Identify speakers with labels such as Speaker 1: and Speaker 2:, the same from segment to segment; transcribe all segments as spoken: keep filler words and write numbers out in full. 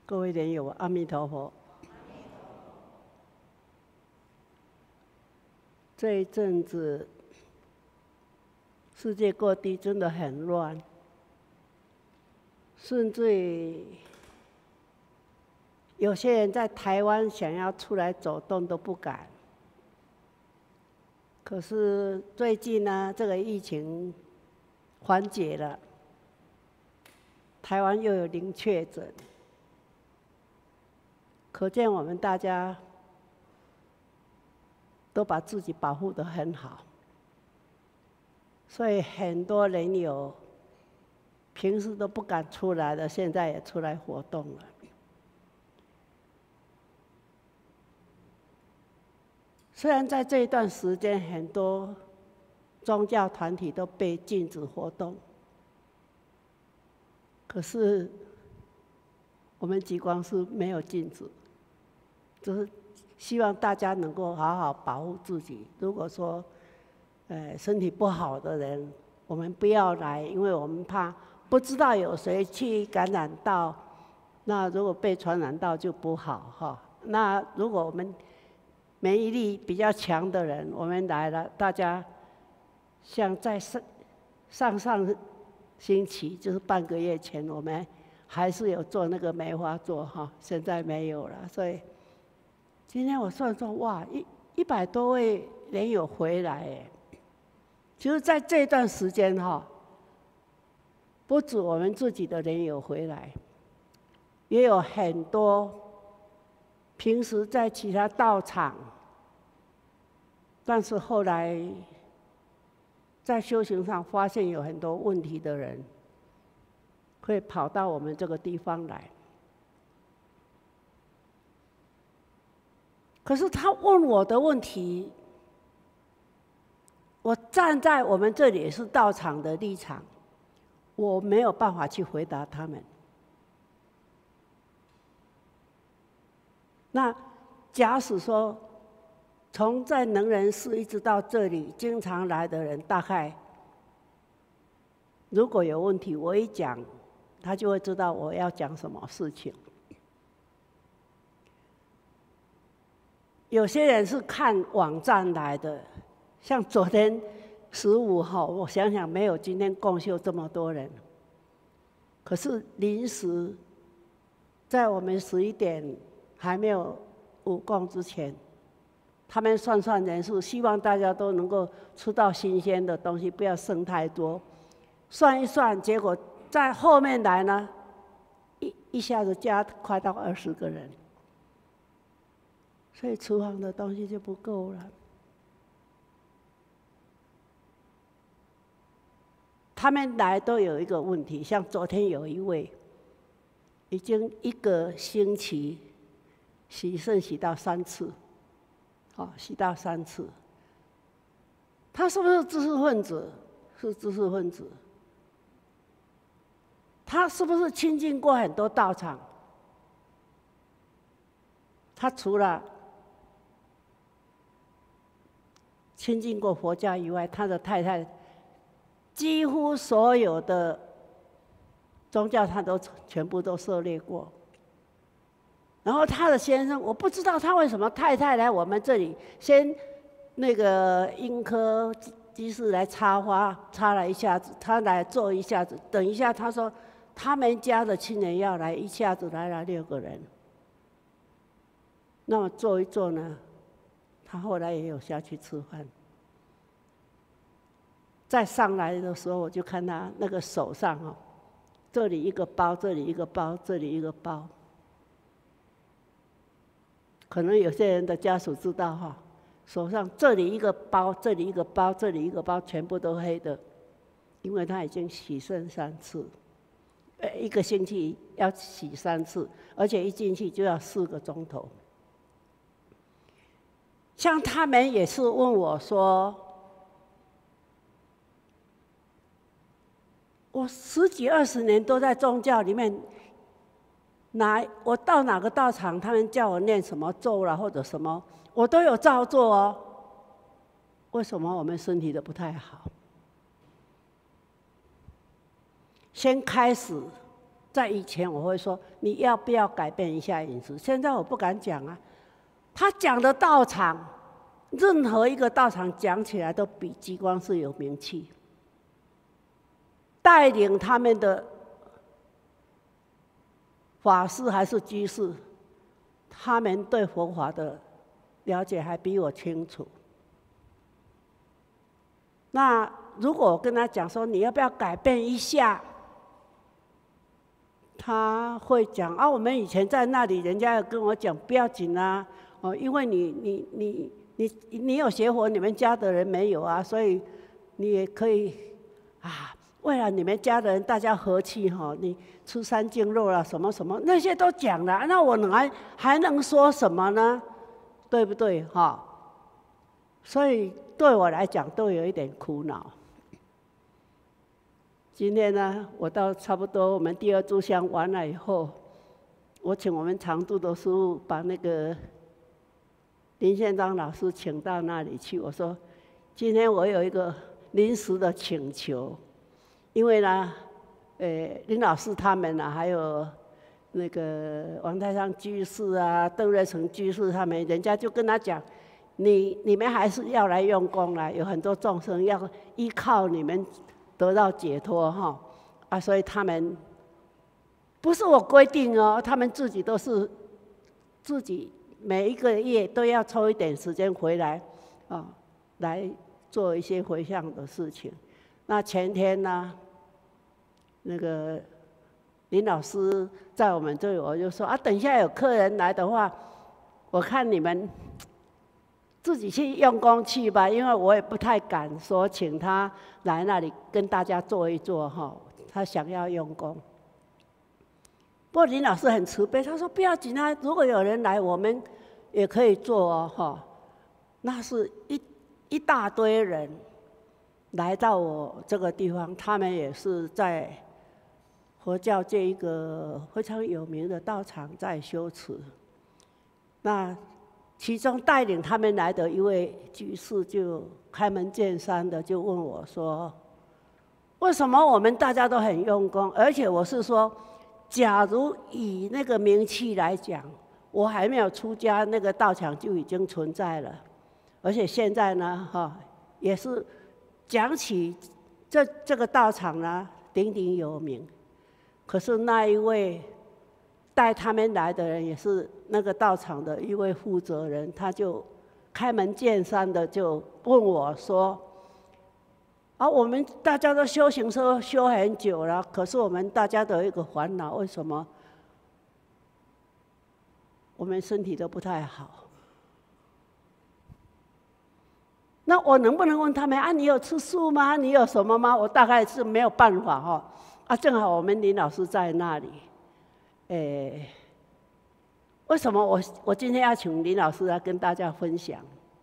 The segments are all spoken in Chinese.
Speaker 1: 各位莲友，阿弥陀佛。这一阵子，世界各地真的很乱，甚至于有些人在台湾想要出来走动都不敢。可是最近呢，这个疫情缓解了，台湾又有零确诊，可见我们大家都把自己保护得很好，所以很多人有平时都不敢出来的，现在也出来活动了。虽然在这一段时间，很多宗教团体都被禁止活动，可是我们极光是没有禁止，只是希望大家能够好好保护自己。如果说，呃，身体不好的人，我们不要来，因为我们怕不知道有谁去感染到，那如果被传染到就不好哈。那如果我们免疫力比较强的人，我们来了，大家像在上上上星期，就是半个月前，我们还是有做那个梅花座哈，现在没有了。所以今天我算算，哇，一一百多位人有回来哎。就是在这段时间哈，不止我们自己的人有回来，也有很多平时在其他道场，但是后来在修行上发现有很多问题的人，会跑到我们这个地方来。可是他问我的问题，我站在我们这里也是道场的立场，我没有办法去回答他们。那假使说，从在能仁寺一直到这里经常来的人，大概如果有问题，我一讲，他就会知道我要讲什么事情。有些人是看网站来的，像昨天十五号，我想想没有今天共修这么多人。可是临时，在我们十一点还没有午供之前，他们算算人数，希望大家都能够吃到新鲜的东西，不要剩太多。算一算，结果在后面来呢，一一下子加快到二十个人，所以厨房的东西就不够了。他们来都有一个问题，像昨天有一位，已经一个星期洗肾洗到三次，哦，洗到三次。他是不是知识分子？是知识分子。他是不是亲近过很多道场？他除了亲近过佛教以外，他的太太几乎所有的宗教他都全部都涉猎过。然后他的先生，我不知道他为什么太太来我们这里，先那个英科技师来插花，插了一下子，他来做一下子，等一下他说他们家的亲人要来，一下子来了六个人。那么做一做呢，他后来也有下去吃饭。再上来的时候，我就看他那个手上哦，这里一个包，这里一个包，这里一个包。可能有些人的家属知道哈，手上这里一个包，这里一个包，这里一个包，全部都黑的，因为他已经洗肾三次，呃，一个星期要洗三次，而且一进去就要四个钟头。像他们也是问我说，我十几二十年都在宗教里面，哪我到哪个道场，他们叫我念什么咒啦或者什么，我都有照做哦。为什么我们身体都不太好？先开始在以前我会说你要不要改变一下饮食，现在我不敢讲啊。他讲的道场，任何一个道场讲起来都比极光寺有名气。带领他们的法师还是居士，他们对佛法的了解还比我清楚。那如果我跟他讲说你要不要改变一下，他会讲啊，我们以前在那里，人家要跟我讲不要紧啊，哦，因为你你你你你有学佛，你们家的人没有啊，所以你也可以啊，为了你们家的人大家和气哈，你吃三净肉啦什么什么那些都讲了，那我能还还能说什么呢？对不对哈？所以对我来讲都有一点苦恼。今天呢，我到差不多我们第二炷香完了以后，我请我们常住的师父把那个林宪章老师请到那里去。我说，今天我有一个临时的请求，因为呢，呃，林老师他们啊，还有那个王太上居士啊、邓瑞成居士他们，人家就跟他讲，你你们还是要来用功啦，有很多众生要依靠你们得到解脱哈啊，所以他们不是我规定哦，他们自己都是自己每一个月都要抽一点时间回来啊，来做一些回向的事情。那前天呢，那个林老师在我们这里，我就说啊，等一下有客人来的话，我看你们自己去用功去吧，因为我也不太敢说请他来那里跟大家坐一坐哈。他想要用功，不过林老师很慈悲，他说不要紧啊，如果有人来，我们也可以做哦哈。那是一一大堆人来到我这个地方，他们也是在佛教界一个非常有名的道场在修持。那其中带领他们来的一位居士就开门见山的就问我说：“为什么我们大家都很用功？而且我是说，假如以那个名气来讲，我还没有出家，那个道场就已经存在了。而且现在呢，哈，也是讲起这这个道场呢，鼎鼎有名。可是那一位带他们来的人也是那个道场的一位负责人，他就开门见山的就问我说：“啊，我们大家都修行修修很久了，可是我们大家都有一个烦恼，为什么我们身体都不太好？那我能不能问他们啊？你有吃素吗？你有什么吗？我大概是没有办法哈。啊，正好我们林老师在那里。”诶，为什么我我今天要请林老师来跟大家分享？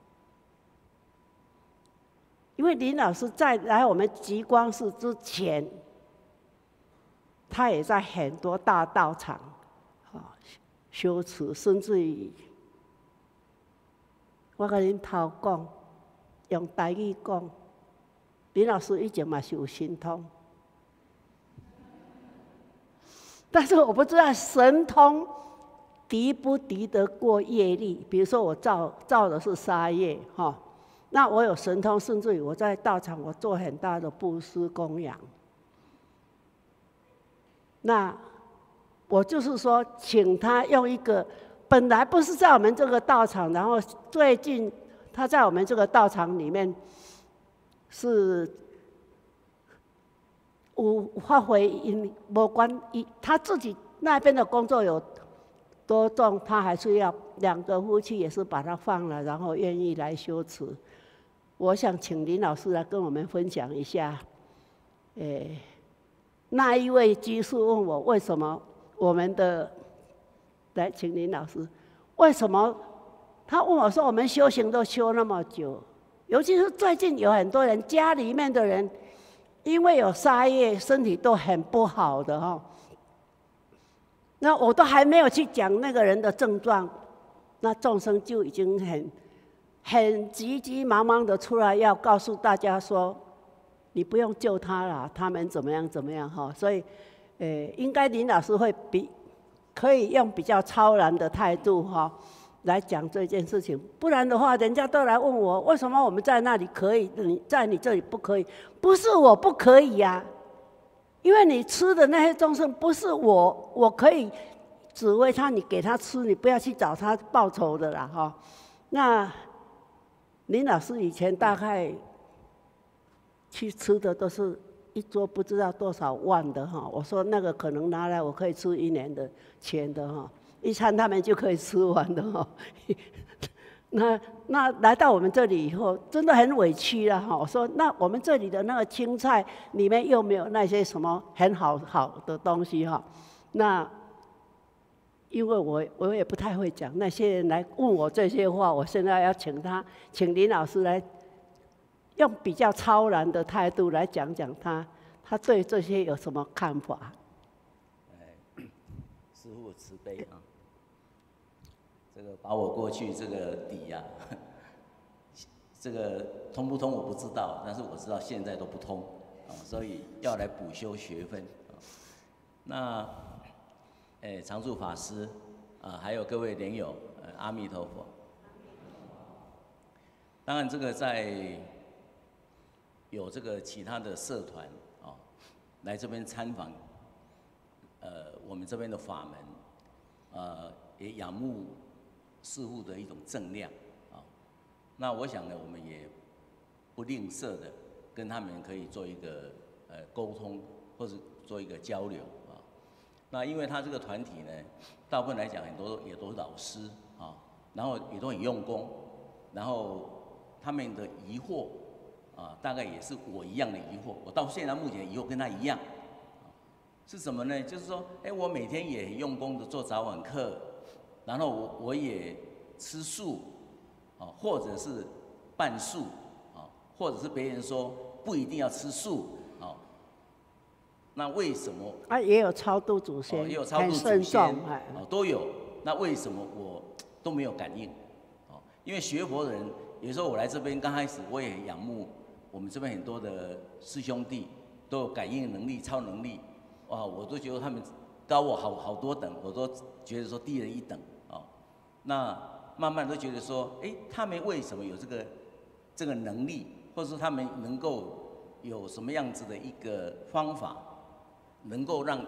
Speaker 1: 因为林老师在来我们极光寺之前，他也在很多大道场啊修持，甚至于我跟恁头讲，用台语讲，林老师以前嘛是有神通。但是我不知道神通敌不敌得过业力。比如说我造造的是杀业哈，那我有神通，甚至于我在道场我做很大的布施供养。那我就是说，请他用一个本来不是在我们这个道场，然后最近他在我们这个道场里面是。有发挥因无关，他自己那边的工作有多重，他还是要两个夫妻也是把他放了，然后愿意来修持。我想请林老师来跟我们分享一下，诶，那一位居士问我为什么我们的，来请林老师，为什么他问我说我们修行都修那么久，尤其是最近有很多人家里面的人。因为有杀业，身体都很不好的哈。那我都还没有去讲那个人的症状，那众生就已经很很急急忙忙的出来要告诉大家说，你不用救他了，他们怎么样怎么样哈。所以， 呃，应该林老师会比可以用比较超然的态度哈来讲这件事情，不然的话，人家都来问我，为什么我们在那里可以，你在你这里不可以？不是我不可以呀、啊，因为你吃的那些众生不是我，我可以指挥他，你给他吃，你不要去找他报仇的啦哈。那林老师以前大概去吃的都是一桌不知道多少万的哈，我说那个可能拿来我可以吃一年的钱的哈，一餐他们就可以吃完的哈。那那来到我们这里以后，真的很委屈了哈。我说那我们这里的那个青菜里面又没有那些什么很好好的东西哈。那因为我我也不太会讲，那些人来问我这些话，我现在要请他，请林老师来。用比较超然的态度来讲讲他，他对这些有什么看法？
Speaker 2: 哎，师父慈悲啊！这个把我过去这个底呀、啊，这个通不通我不知道，但是我知道现在都不通啊，所以要来补修学分啊。那，哎，常住法师啊，还有各位莲友，呃，阿弥陀佛。当然，这个在。有这个其他的社团啊，来这边参访，呃，我们这边的法门，呃，也仰慕师父的一种正量啊。那我想呢，我们也不吝啬的跟他们可以做一个呃沟通，或者做一个交流啊。那因为他这个团体呢，大部分来讲很多也都是老师啊，然后也都很用功，然后他们的疑惑。啊，大概也是我一样的疑惑。我到现在目前疑惑跟他一样，是什么呢？就是说，哎，我每天也很用功的做早晚课，然后我我也吃素，啊，或者是半素，啊，或者是别人说不一定要吃素，啊，那为什么？
Speaker 1: 啊，也有超度祖先，
Speaker 2: 哦、也有超度祖先，哦，都有。那为什么我都没有感应？哦，因为学佛的人，有时候我来这边刚开始，我也很仰慕。我们这边很多的师兄弟都有感应能力、超能力，哇！我都觉得他们高我好好多等，我都觉得说低人一等啊。那慢慢都觉得说，哎，他们为什么有这个这个能力，或者说他们能够有什么样子的一个方法，能够让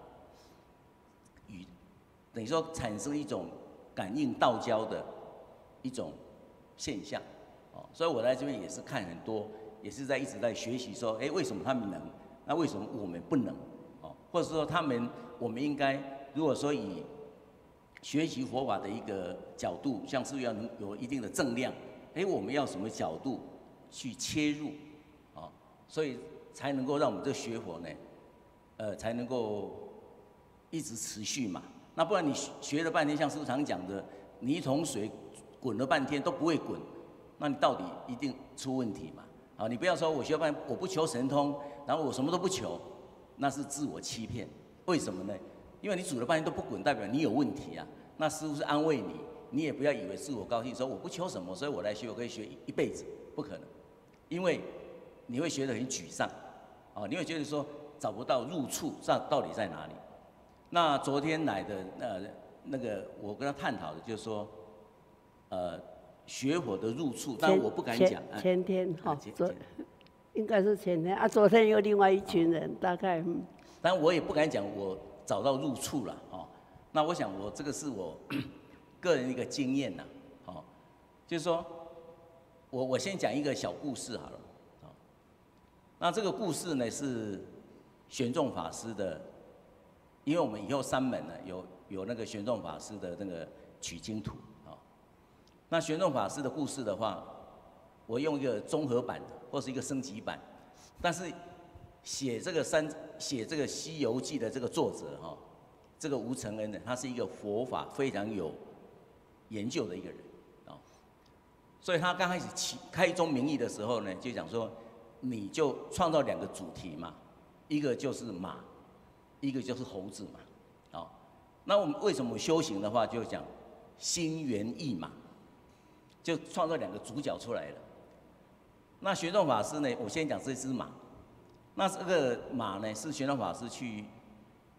Speaker 2: 与等于说产生一种感应道交的一种现象哦。所以我来这边也是看很多。也是在一直在学习说，哎，为什么他们能？那为什么我们不能？哦，或者说他们，我们应该如果说以学习佛法的一个角度，像是要能有一定的正量，哎，我们要什么角度去切入？啊，所以才能够让我们这个学佛呢，呃，才能够一直持续嘛。那不然你学了半天，像师父常讲的，你一桶水滚了半天都不会滚，那你到底一定出问题嘛？啊，你不要说我学半我不求神通，然后我什么都不求，那是自我欺骗。为什么呢？因为你煮了半天都不滚，代表你有问题啊。那师父是安慰你，你也不要以为自我高兴，说我不求什么，所以我来学，我可以学一辈子，不可能。因为你会学得很沮丧，啊，你会觉得说找不到入处，这到底在哪里？那昨天来的呃那个我跟他探讨的就是说，呃。学佛的入处，但我不敢讲。
Speaker 1: 前, 前天哈，昨、啊、应该是前天啊，昨天有另外一群人，大概。嗯、
Speaker 2: 但我也不敢讲我找到入处了哦。那我想我这个是我个人一个经验呐，哦，就是说我我先讲一个小故事好了，哦，那这个故事呢是玄奘法师的，因为我们以后三门呢有有那个玄奘法师的那个取经图。那玄奘法师的故事的话，我用一个综合版或是一个升级版，但是写这个三写这个《西游记》的这个作者哈，这个吴承恩呢，他是一个佛法非常有研究的一个人啊，所以他刚开始起开宗明义的时候呢，就讲说，你就创造两个主题嘛，一个就是马，一个就是猴子嘛，啊，那我们为什么修行的话，就讲心猿意马。就创造两个主角出来了。那玄奘法师呢？我先讲这只马。那这个马呢，是玄奘法师去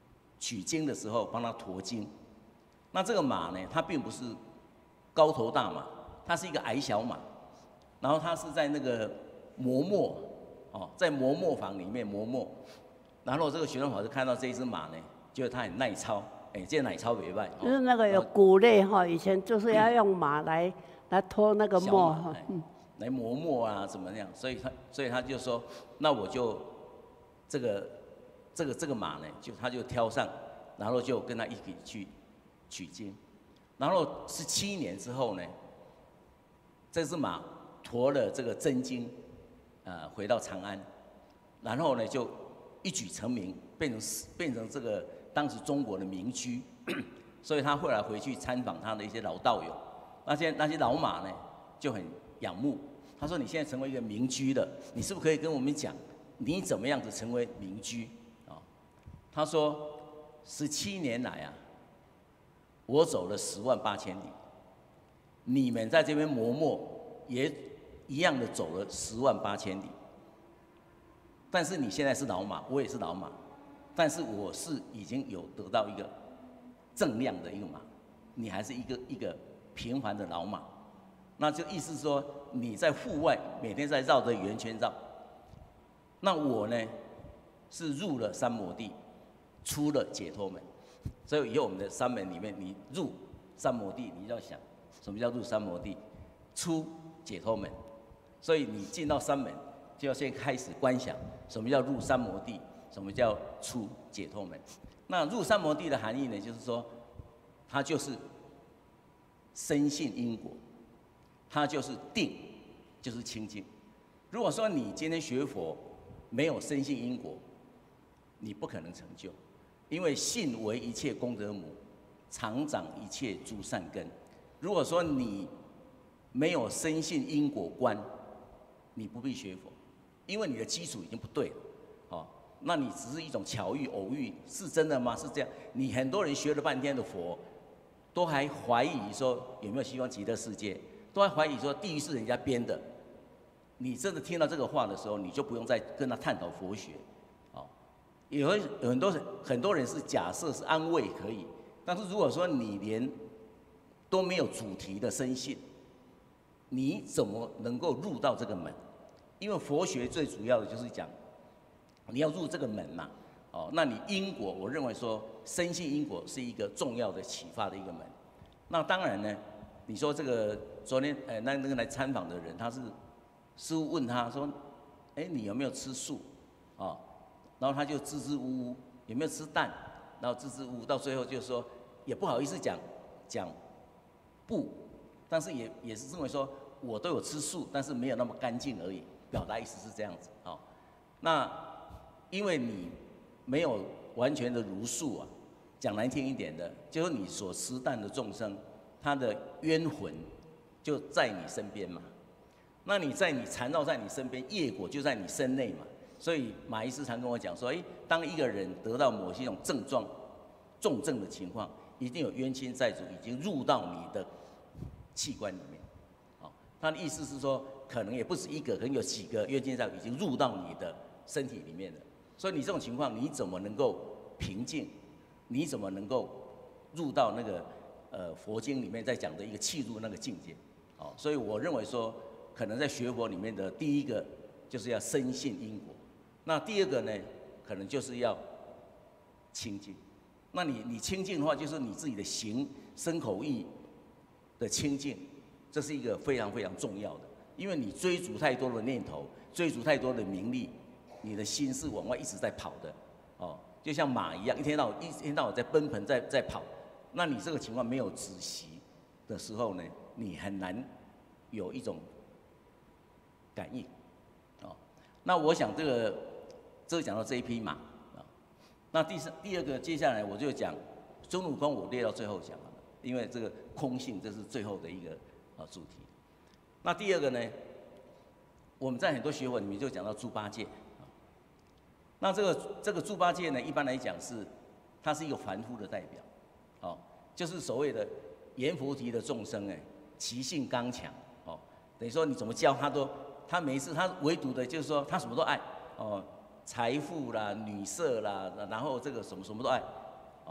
Speaker 2: 取经的时候帮他驮经。那这个马呢，它并不是高头大马，它是一个矮小马，然后它是在那个磨墨哦，在磨墨坊里面磨墨。然后这个玄奘法师看到这一只马呢，觉得它很耐操，哎、欸，这耐操没坏。
Speaker 1: 就是那个有谷类哈，以前就是要用马来、嗯、来拖那个墨哈，嗯，
Speaker 2: 来磨墨啊，怎么样？所以他所以他就说，那我就这个这个这个马呢，就他就挑上，然后就跟他一起去取经。然后十七年之后呢，这只马驮了这个真经，呃，回到长安，然后呢就一举成名，变成变成这个当时中国的名驹。所以他后来回去参访他的一些老道友，那些那些老马呢就很仰慕。他说：“你现在成为一个名驹了，你是不是可以跟我们讲，你怎么样子成为名驹？”啊，他说：“十七年来啊，我走了十万八千里，你们在这边磨墨也一样的走了十万八千里。但是你现在是老马，我也是老马，但是我是已经有得到一个正量的一个马，你还是一个一个平凡的老马。那就意思说你在户外每天在绕着圆圈绕，那我呢是入了三摩地，出了解脱门。所以以后我们的三门里面，你入三摩地，你要想什么叫入三摩地，出解脱门。所以你进到三门，就要先开始观想什么叫入三摩地，什么叫出解脱门。那入三摩地的含义呢，就是说，它就是深信因果，它就是定，就是清净。如果说你今天学佛没有深信因果，你不可能成就，因为信为一切功德母，常长一切诸善根。如果说你没有深信因果观，你不必学佛，因为你的基础已经不对了，哦，那你只是一种巧遇偶遇，是真的吗？是这样？你很多人学了半天的佛，都还怀疑说有没有西方极乐世界，都还怀疑说地狱是人家编的。你真的听到这个话的时候，你就不用再跟他探讨佛学，哦，有很多很多人是假设是安慰可以，但是如果说你连都没有主题的深信，你怎么能够入到这个门？因为佛学最主要的就是讲，你要入这个门嘛，哦，那你因果，我认为说深信因果是一个重要的启发的一个门。那当然呢，你说这个昨天呃那那个来参访的人，他是师父问他说，哎，你有没有吃素？哦，然后他就支支吾吾，有没有吃蛋？然后支支吾吾，到最后就说也不好意思讲讲不，但是也也是认为说我都有吃素，但是没有那么干净而已。表达意思是这样子，哦，那因为你没有完全的如素啊，讲难听一点的，就是你所持啖的众生，他的冤魂就在你身边嘛。那你在你缠绕在你身边，业果就在你身内嘛。所以马医师常跟我讲说，哎，当一个人得到某些种症状、重症的情况，一定有冤亲债主已经入到你的器官里面。好，他的意思是说，可能也不止一个，可能有几个冤亲债主已经入到你的身体里面了。所以你这种情况，你怎么能够平静？你怎么能够入到那个呃佛经里面在讲的一个契入那个境界？哦，所以我认为说，可能在学佛里面的第一个就是要深信因果，那第二个呢，可能就是要清净。那你你清净的话，就是你自己的行身口意的清净，这是一个非常非常重要的。因为你追逐太多的念头，追逐太多的名利，你的心是往外一直在跑的，哦，就像马一样，一天到晚一天到晚在奔腾，在在跑。那你这个情况没有止息的时候呢，你很难有一种感应，哦。那我想这个这个讲到这一匹马啊，那第三第二个接下来我就讲中路空，我列到最后讲了，因为这个空性这是最后的一个啊主题。那第二个呢，我们在很多学问里面就讲到猪八戒。那这个这个猪八戒呢，一般来讲是，它是一个凡夫的代表，哦，就是所谓的阎浮提的众生哎，其性刚强，哦，等于说你怎么教他都，他每一次他唯独的就是说他什么都爱，哦，财富啦、女色啦，然后这个什么什么都爱，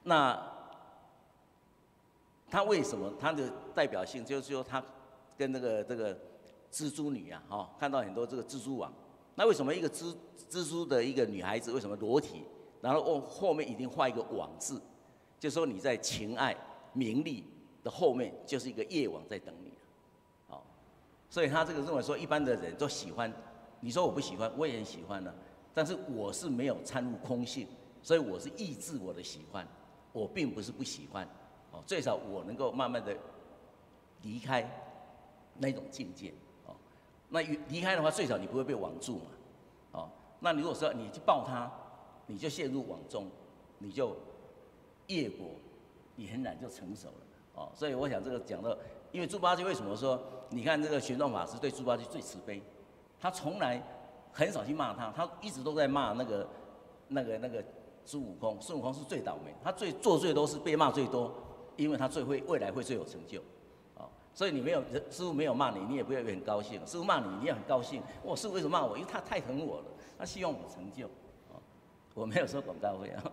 Speaker 2: 那他为什么他的代表性就是说他跟那个这个蜘蛛女啊，哈、哦，看到很多这个蜘蛛网。那为什么一个蜘蜘蛛的一个女孩子为什么裸体，然后后后面一定画一个网字，就说你在情爱名利的后面就是一个夜网在等你，好、哦，所以他这个认为说一般的人都喜欢，你说我不喜欢，我也很喜欢呢、啊，但是我是没有参入空性，所以我是抑制我的喜欢，我并不是不喜欢，哦，最少我能够慢慢的离开那种境界。那离开的话，最少你不会被网住嘛，哦，那你如果说你去抱他，你就陷入网中，你就业果，你很难就成熟了，哦，所以我想这个讲到，因为猪八戒为什么说，你看这个玄奘法师对猪八戒最慈悲，他从来很少去骂他，他一直都在骂那个那个那个孙悟空，孙悟空是最倒霉，他最做最多是被骂最多，因为他最会未来会最有成就。所以你没有师父没有骂你，你也不要很高兴；师父骂你，你也很高兴。我师父为什么骂我？因为他太疼我了，他希望我成就。哦，我没有说广告费啊。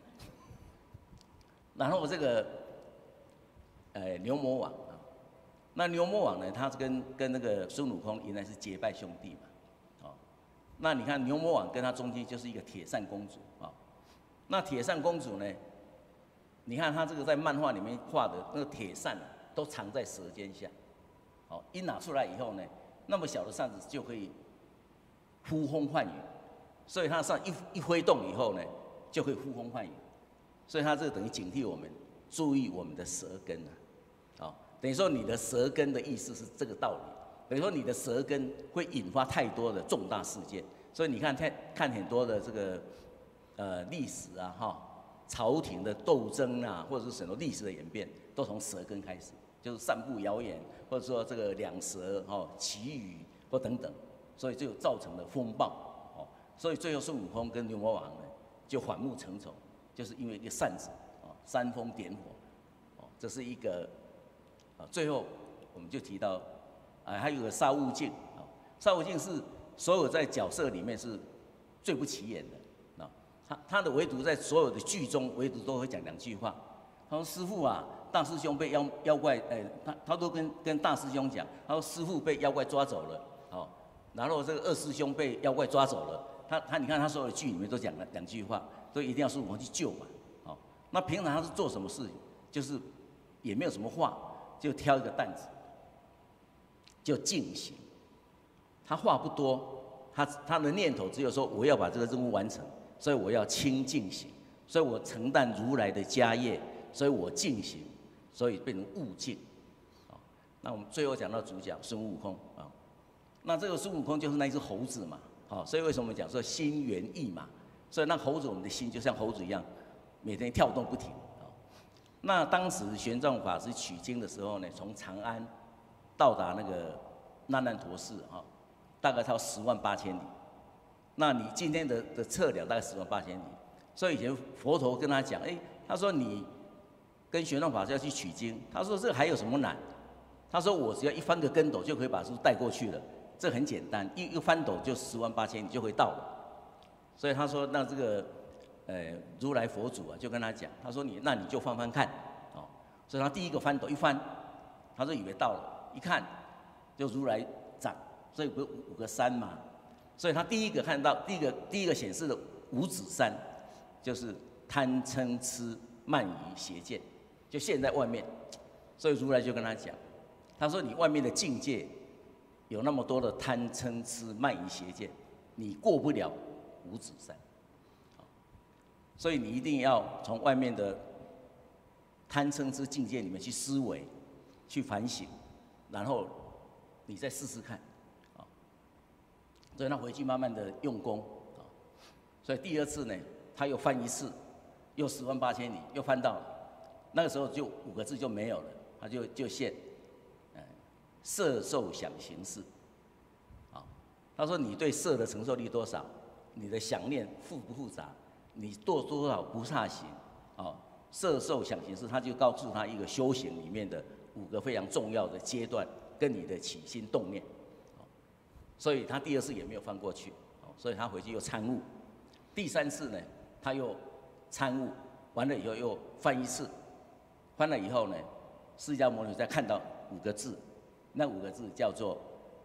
Speaker 2: 然后这个，呃，牛魔王啊，那牛魔王呢，他跟跟那个孙悟空原来是结拜兄弟嘛，哦，那你看牛魔王跟他中间就是一个铁扇公主啊，哦，那铁扇公主呢，你看他这个在漫画里面画的那个铁扇啊。都藏在舌尖下，好，一拿出来以后呢，那么小的扇子就可以呼风唤雨，所以它上一一挥动以后呢，就可以呼风唤雨，所以它这等于警惕我们注意我们的舌根啊，好，等于说你的舌根的意思是这个道理，等于说你的舌根会引发太多的重大事件，所以你看看看很多的这个呃历史啊哈，朝廷的斗争啊，或者是什么历史的演变，都从舌根开始。就是散布谣言，或者说这个两舌哦、祈雨或等等，所以就造成了风暴哦。所以最后孙悟空跟牛魔王呢就反目成仇，就是因为一个扇子哦，煽风点火哦，这是一个啊。最后我们就提到啊，还有个沙悟净啊，沙悟净是所有在角色里面是最不起眼的啊。他他的唯独在所有的剧中，唯独都会讲两句话。他说：“师父啊。”大师兄被妖妖怪，哎、欸，他他都跟跟大师兄讲，他说师父被妖怪抓走了，哦，然后这个二师兄被妖怪抓走了，他他你看他所有的剧里面都讲了两句话，所以一定要孙悟空去救嘛，哦，那平常他是做什么事情？就是也没有什么话，就挑一个担子，就静行。他话不多，他他的念头只有说我要把这个任务完成，所以我要清净行，所以我承担如来的家业，所以我静行。所以变成悟净，啊，那我们最后讲到主角孙悟空啊，那这个孙悟空就是那只猴子嘛，好，所以为什么我们讲说心猿意马？所以那猴子我们的心就像猴子一样，每天跳动不停啊。那当时玄奘法师取经的时候呢，从长安到达那个那烂陀寺啊，大概超十万八千里。那你今天的的测量大概十万八千里，所以以前佛陀跟他讲，哎，他说你。跟玄奘法师要去取经，他说这还有什么难？他说我只要一翻个跟斗就可以把书带过去了，这很简单，一一翻斗就十万八千里就可以到了。所以他说那这个呃如来佛祖啊就跟他讲，他说你那你就翻翻看，哦，所以他第一个翻斗一翻，他就以为到了，一看就如来掌，所以不是五个山嘛，所以他第一个看到第一个第一个显示的五指山，就是贪嗔痴慢疑邪见。就现在外面，所以如来就跟他讲，他说你外面的境界有那么多的贪嗔痴慢疑邪见，你过不了五指山，所以你一定要从外面的贪嗔痴境界里面去思维、去反省，然后你再试试看，啊，所以他回去慢慢的用功，啊，所以第二次呢，他又翻一次，又十万八千里，又翻到了。那个时候就五个字就没有了，他就就现，呃，色受想行识，啊，他说你对色的承受力多少，你的想念复不复杂，你做多少不差行，啊，色受想行识，他就告诉他一个修行里面的五个非常重要的阶段，跟你的起心动念，啊，所以他第二次也没有翻过去，啊，所以他回去又参悟，第三次呢，他又参悟。 完了以后又翻一次，翻了以后呢，释迦牟尼再看到五个字，那五个字叫做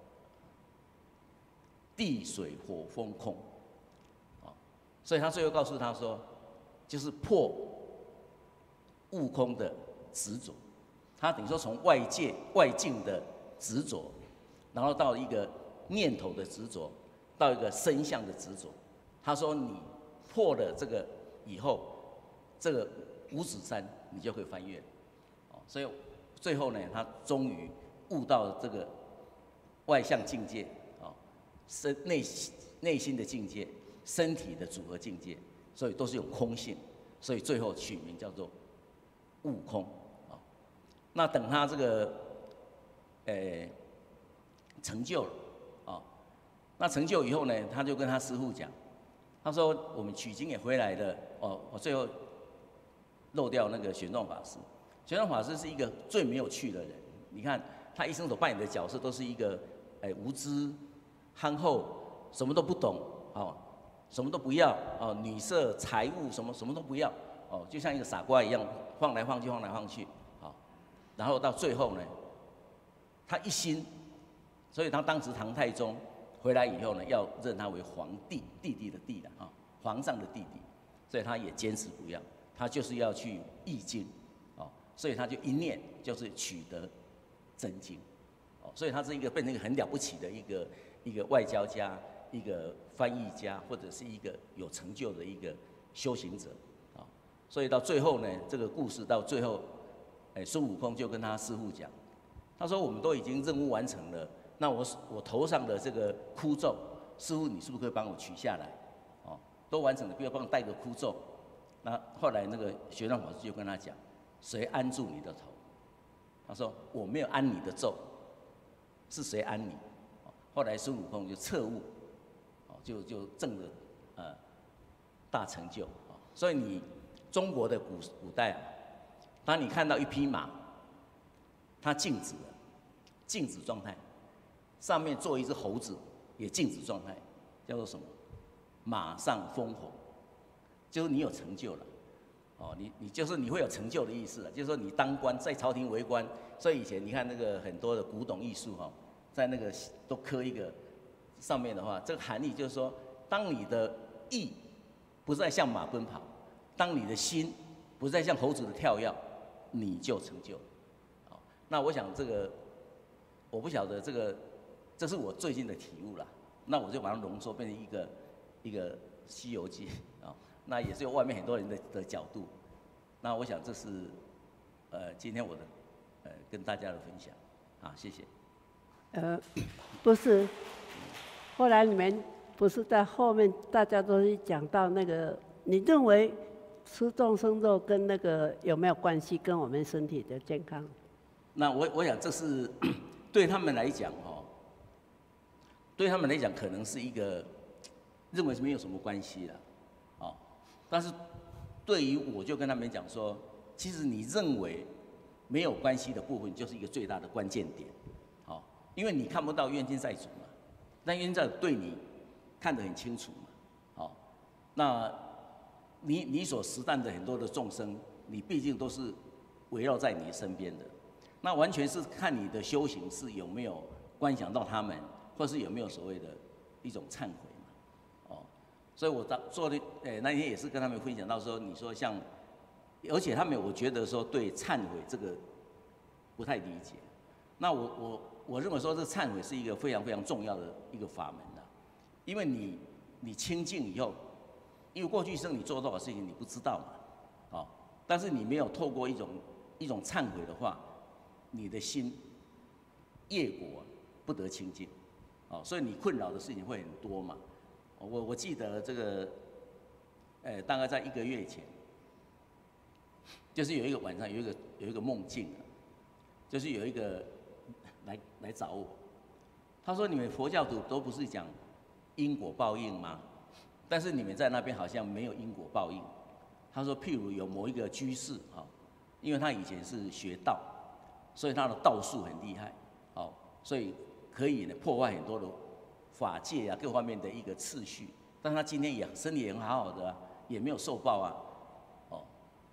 Speaker 2: 地水火风空，啊，所以他最后告诉他说，就是破悟空的执着，他等于说从外界外境的执着，然后到一个念头的执着，到一个身相的执着。他说你破了这个以后，这个五指山你就可以翻越，哦，所以最后呢，他终于悟到这个外向境界，哦，身内内心的境界，身体的组合境界，所以都是有空性，所以最后取名叫做悟空，啊，那等他这个，呃，成就了，啊，那成就以后呢，他就跟他师父讲，他说我们取经也回来了，哦，我最后漏掉那个玄奘法师，玄奘法师是一个最没有趣的人，你看他一生所扮演的角色都是一个，哎，无知、憨厚，什么都不懂，哦，什么都不要，哦，女色、财物什么什么都不要，哦，就像一个傻瓜一样，晃来晃去，晃来晃去，好，然后到最后呢，他一心，所以他当时唐太宗回来以后呢，要认他为皇帝，弟弟的弟的啊，皇上的弟弟，所以他也坚持不要，他就是要去译经，哦，所以他就一念就是取得真经，哦，所以他是一个变成一个很了不起的一个一个外交家，一个翻译家，或者是一个有成就的一个修行者，啊，所以到最后呢，这个故事到最后，哎，孙悟空就跟他师父讲，他说我们都已经任务完成了，那我我头上的这个箍咒，师父你是不是可以帮我取下来？哦，都完成了，不要帮我戴个箍咒。那后来那个玄奘法师就跟他讲，谁安住你的头？他说我没有安你的咒，是谁安你？后来孙悟空就彻悟，就就证了呃大成就。所以你中国的古古代啊，当你看到一匹马，它静止了，静止状态，上面坐一只猴子，也静止状态，叫做什么？马上封侯，就是你有成就了。哦，你你就是你会有成就的意思了，就是说你当官在朝廷为官，所以以前你看那个很多的古董艺术哈，在那个都刻一个上面的话，这个含义就是说，当你的意不再像马奔跑，当你的心不再像猴子的跳跃，你就成就了。好，那我想这个我不晓得这个，这是我最近的体悟啦。那我就把它浓缩变成一个一个《西游记》啊。那也是有外面很多人的的角度，那我想这是，呃，今天我的，呃，跟大家的分享，好，谢谢。
Speaker 1: 呃，不是，后来你们不是在后面大家都是讲到那个，你认为吃众生肉跟那个有没有关系？跟我们身体的健康？
Speaker 2: 那我我想这是对他们来讲哦，对他们来讲可能是一个认为是没有什么关系了。但是，对于我就跟他们讲说，其实你认为没有关系的部分，就是一个最大的关键点，好，因为你看不到冤亲债主嘛，但冤亲债主对你看得很清楚嘛，好，那你你所实诞的很多的众生，你毕竟都是围绕在你身边的，那完全是看你的修行是有没有观想到他们，或是有没有所谓的一种忏悔。所以我当做的，呃，那天也是跟他们分享到说，你说像，而且他们我觉得说对忏悔这个不太理解。那我我我认为说这忏悔是一个非常非常重要的一个法门的，因为你你清净以后，因为过去生你做多少事情你不知道嘛，啊，但是你没有透过一种一种忏悔的话，你的心业果不得清净，啊，所以你困扰的事情会很多嘛。我我记得这个，呃，大概在一个月前，就是有一个晚上有一个有一个梦境，就是有一个来来找我，他说你们佛教徒都不是讲因果报应吗？但是你们在那边好像没有因果报应。他说譬如有某一个居士啊，因为他以前是学道，所以他的道术很厉害，好，所以可以呢破坏很多的法界啊，各方面的一个次序，但他今天也身体也很好好的、啊，也没有受报啊，哦，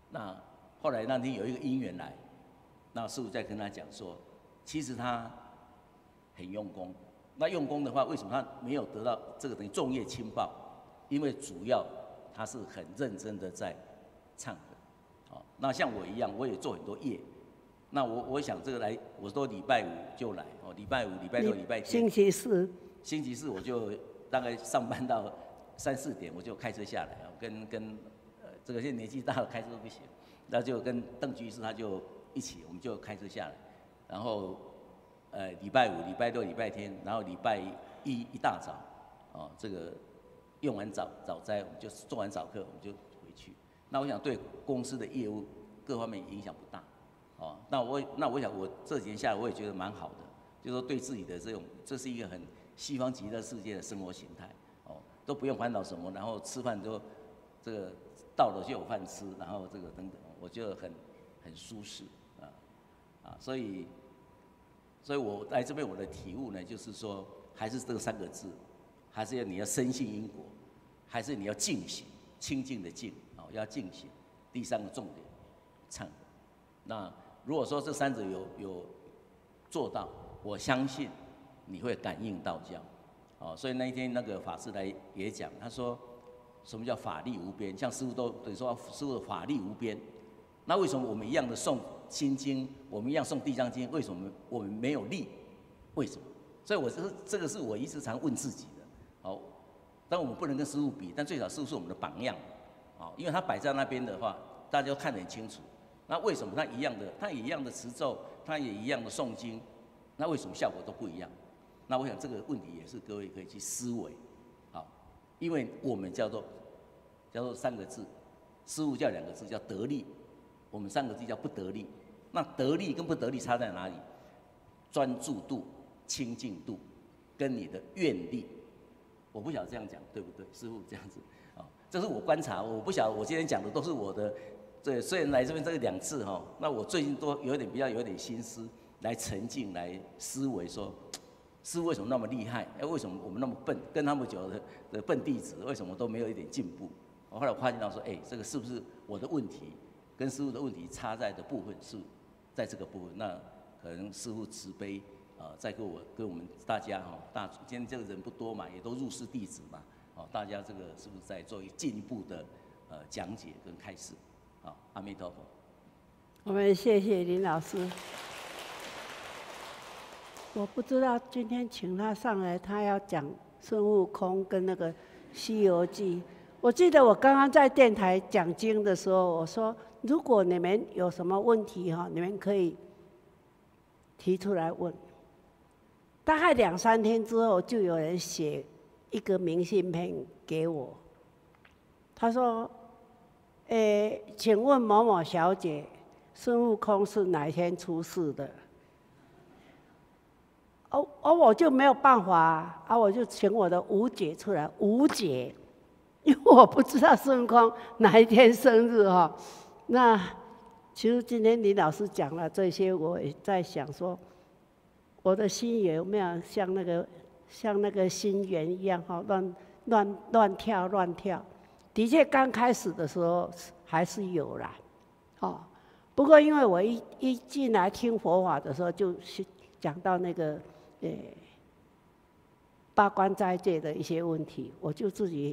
Speaker 2: 那后来那天有一个因缘来，那师父在跟他讲说，其实他很用功。那用功的话，为什么他没有得到这个等于众业轻报？因为主要他是很认真的在唱的。好，那像我一样，我也做很多业。那我我想这个来，我都礼拜五就来哦，礼拜五、礼拜六、礼拜天。
Speaker 1: 星期四。
Speaker 2: 星期四我就大概上班到三四点，我就开车下来啊，跟跟呃这个现在年纪大了开车都不行，那就跟邓居士他就一起，我们就开车下来，然后呃礼拜五、礼拜六、礼拜天，然后礼拜一一大早，哦这个用完早早斋，我们就做完早课，我们就回去。那我想对公司的业务各方面影响不大，哦，那我那我想我这几年下来我也觉得蛮好的，就是说对自己的这种，这是一个很西方极乐世界的生活形态，哦，都不用烦恼什么，然后吃饭都这个到了就有饭吃，然后这个等等，我觉得很很舒适啊啊，所以所以我来这边我的体悟呢，就是说还是这三个字，还是要你要深信因果，还是你要净行，清净的净，哦，要净行。第三个重点，忏悔。那如果说这三者有有做到，我相信你会感应道教，哦，所以那一天那个法师来也讲，他说什么叫法力无边？像师父都等于说师父的法力无边，那为什么我们一样的诵心经，我们一样诵地藏经，为什么我们没有力？为什么？所以我这这个是我一直常问自己的，好，但我们不能跟师父比，但最少师父是我们的榜样，好，因为他摆在那边的话，大家都看得很清楚。那为什么他一样的，他也一样的持咒，他也一样的诵经，那为什么效果都不一样？那我想这个问题也是各位可以去思维，好，因为我们叫做叫做三个字，师父叫两个字叫得力，我们三个字叫不得力。那得力跟不得力差在哪里？专注度、清净度，跟你的愿力。我不晓得这样讲对不对？师父这样子，啊，这是我观察，我不晓得我今天讲的都是我的。对，虽然来这边这个两次哈，那我最近都有点比较有点心思来沉静来思维说，师父为什么那么厉害？哎，为什么我们那么笨？跟他们久的的笨弟子，为什么都没有一点进步？我后来我发现到说，哎，这个是不是我的问题？跟师父的问题差在的部分是在这个部分。那可能师父慈悲，呃，再给我跟我们大家哈，大今天这个人不多嘛，也都入室弟子嘛，哦，大家这个是不是在做一进一步的呃讲解跟开示？好，阿弥陀佛。
Speaker 1: 我们谢谢林老师。我不知道今天请他上来，他要讲孙悟空跟那个《西游记》。我记得我刚刚在电台讲经的时候，我说如果你们有什么问题哈，你们可以提出来问。大概两三天之后，就有人写一个明信片给我，他说。诶，请问某某小姐，孙悟空是哪一天出世的？哦哦，我就没有办法啊，啊我就请我的吴姐出来，吴姐，因为我不知道孙悟空哪一天生日哈。那其实今天李老师讲了这些，我也在想说，我的心有没有像那个像那个心猿一样哈，乱乱乱跳乱跳。的确，刚开始的时候还是有啦，哦。不过因为我一一进来听佛法的时候，就讲到那个呃八关斋戒的一些问题，我就自己，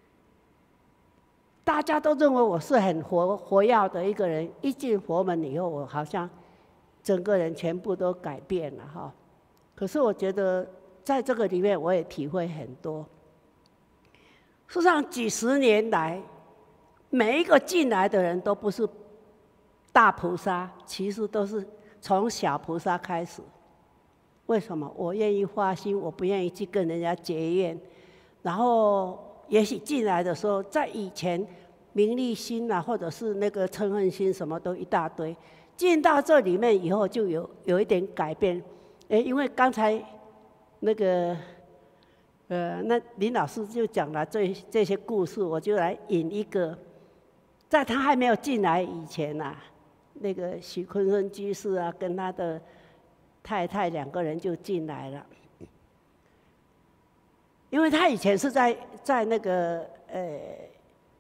Speaker 1: 大家都认为我是很活活跃的一个人，一进佛门以后，我好像整个人全部都改变了哈。可是我觉得在这个里面，我也体会很多。事实上，几十年来，每一个进来的人都不是大菩萨，其实都是从小菩萨开始。为什么？我愿意发心，我不愿意去跟人家结怨。然后，也许进来的时候，在以前名利心啊，或者是那个嗔恨心，什么都一大堆。进到这里面以后，就有有一点改变。诶，因为刚才那个。呃，那林老师就讲了这这些故事，我就来引一个，在他还没有进来以前呐、啊，那个许坤生居士啊，跟他的太太两个人就进来了，因为他以前是在在那个呃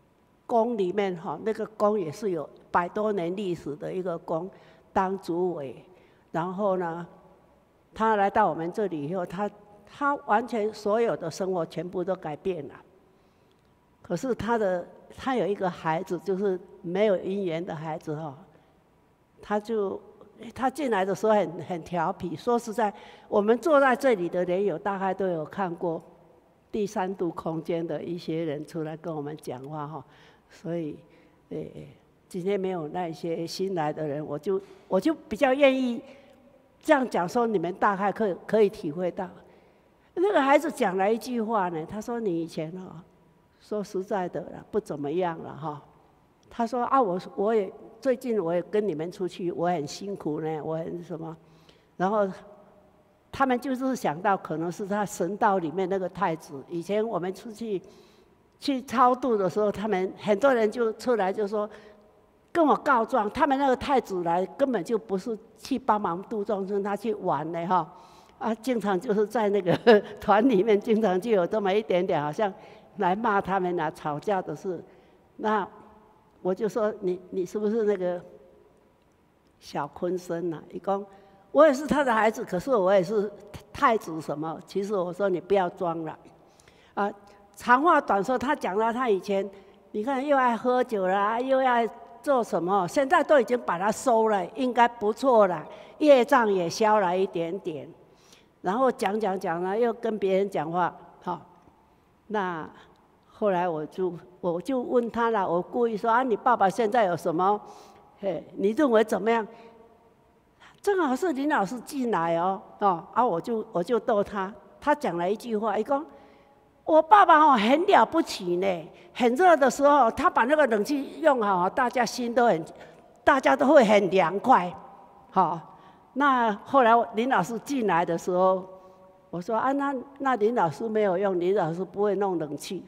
Speaker 1: 宫里面哈，那个宫也是有百多年历史的一个宫，当主委。然后呢，他来到我们这里以后，他他完全所有的生活全部都改变了。可是他的他有一个孩子，就是没有姻缘的孩子哈，他就他进来的时候很很调皮。说实在，我们坐在这里的人有大概都有看过第三度空间的一些人出来跟我们讲话哈，所以，诶，今天没有那些新来的人，我就我就比较愿意这样讲，说你们大概可以可以体会到。那个孩子讲了一句话呢，他说：“你以前哈，说实在的啦，不怎么样了哈。”他说：“啊，我我也最近我也跟你们出去，我很辛苦呢，我很什么。”然后他们就是想到，可能是他神道里面那个太子。以前我们出去去超度的时候，他们很多人就出来就说，跟我告状，他们那个太子来根本就不是去帮忙度众生，他去玩的哈。啊，经常就是在那个团里面，经常就有这么一点点，好像来骂他们啊，吵架的事。那我就说你你是不是那个小昆生啊？一共我也是他的孩子，可是我也是太子什么？其实我说你不要装了，啊，长话短说，他讲了他以前，你看又爱喝酒啦，又爱做什么，现在都已经把它收了，应该不错了，业障也消了一点点。然后讲讲讲了，又跟别人讲话，好，那后来我就我就问他了，我故意说啊，你爸爸现在有什么？嘿，你认为怎么样？正好是林老师进来哦，哦啊，我就我就逗他，他讲了一句话，一讲我爸爸哦很了不起呢，很热的时候，他把那个冷气用好，大家心都很，大家都会很凉快，好。那后来林老师进来的时候，我说啊，那那林老师没有用，林老师不会弄冷气。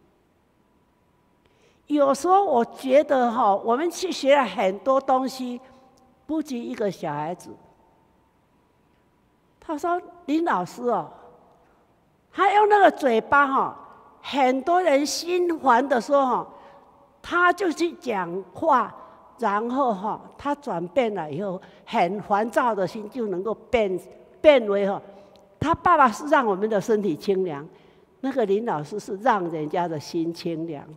Speaker 1: 有时候我觉得哈，我们去学了很多东西，不及一个小孩子。他说林老师哦，他用那个嘴巴哈，很多人心烦的时候哈，他就去讲话。然后哈，他转变了以后，很烦躁的心就能够变变为哈，他爸爸是让我们的身体清凉，那个林老师是让人家的心清凉。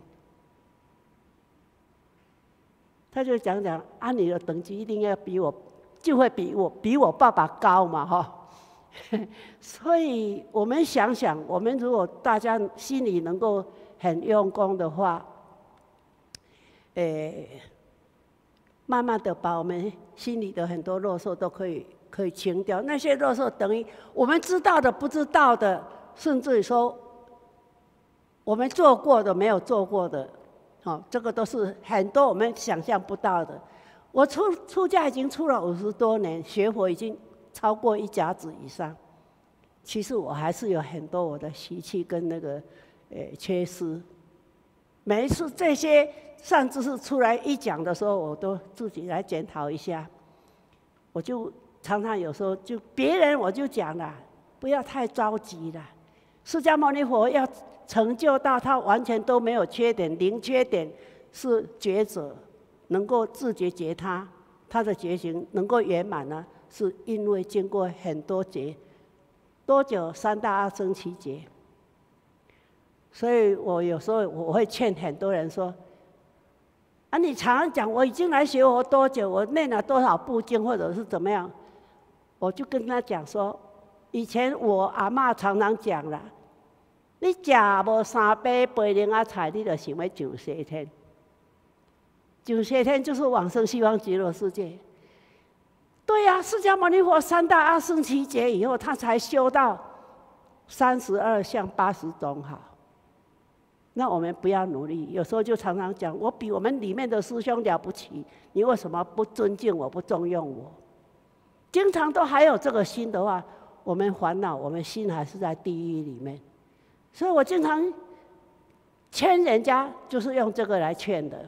Speaker 1: 他就讲讲啊，你的等级一定要比我，就会比我比我爸爸高嘛哈。所以我们想想，我们如果大家心里能够很用功的话，诶。慢慢的把我们心里的很多啰嗦都可以可以清掉，那些啰嗦等于我们知道的、不知道的，甚至于说我们做过的、没有做过的，哦，这个都是很多我们想象不到的。我出出家已经出了五十多年，学佛已经超过一甲子以上，其实我还是有很多我的习气跟那个呃缺失。每一次这些善知识出来一讲的时候，我都自己来检讨一下。我就常常有时候就别人我就讲了，不要太着急了。释迦牟尼佛要成就到他完全都没有缺点，零缺点，是觉者，能够自觉觉他，他的觉行能够圆满呢，是因为经过很多劫，多久？三大阿僧祇劫。所以我有时候我会劝很多人说：“啊，你常常讲我已经来学佛多久，我念了多少部经，或者是怎么样？”我就跟他讲说，以前我阿嬷常常讲啦，你食无三杯杯零啊菜，你就想要上西天。上西天就是往生西方极乐世界。对呀、啊，释迦牟尼佛三大阿僧祇劫以后，他才修到三十二相八十种好。那我们不要努力，有时候就常常讲，我比我们里面的师兄了不起，你为什么不尊敬我，不重用我？经常都还有这个心的话，我们烦恼，我们心还是在地狱里面。所以我经常劝人家，就是用这个来劝的。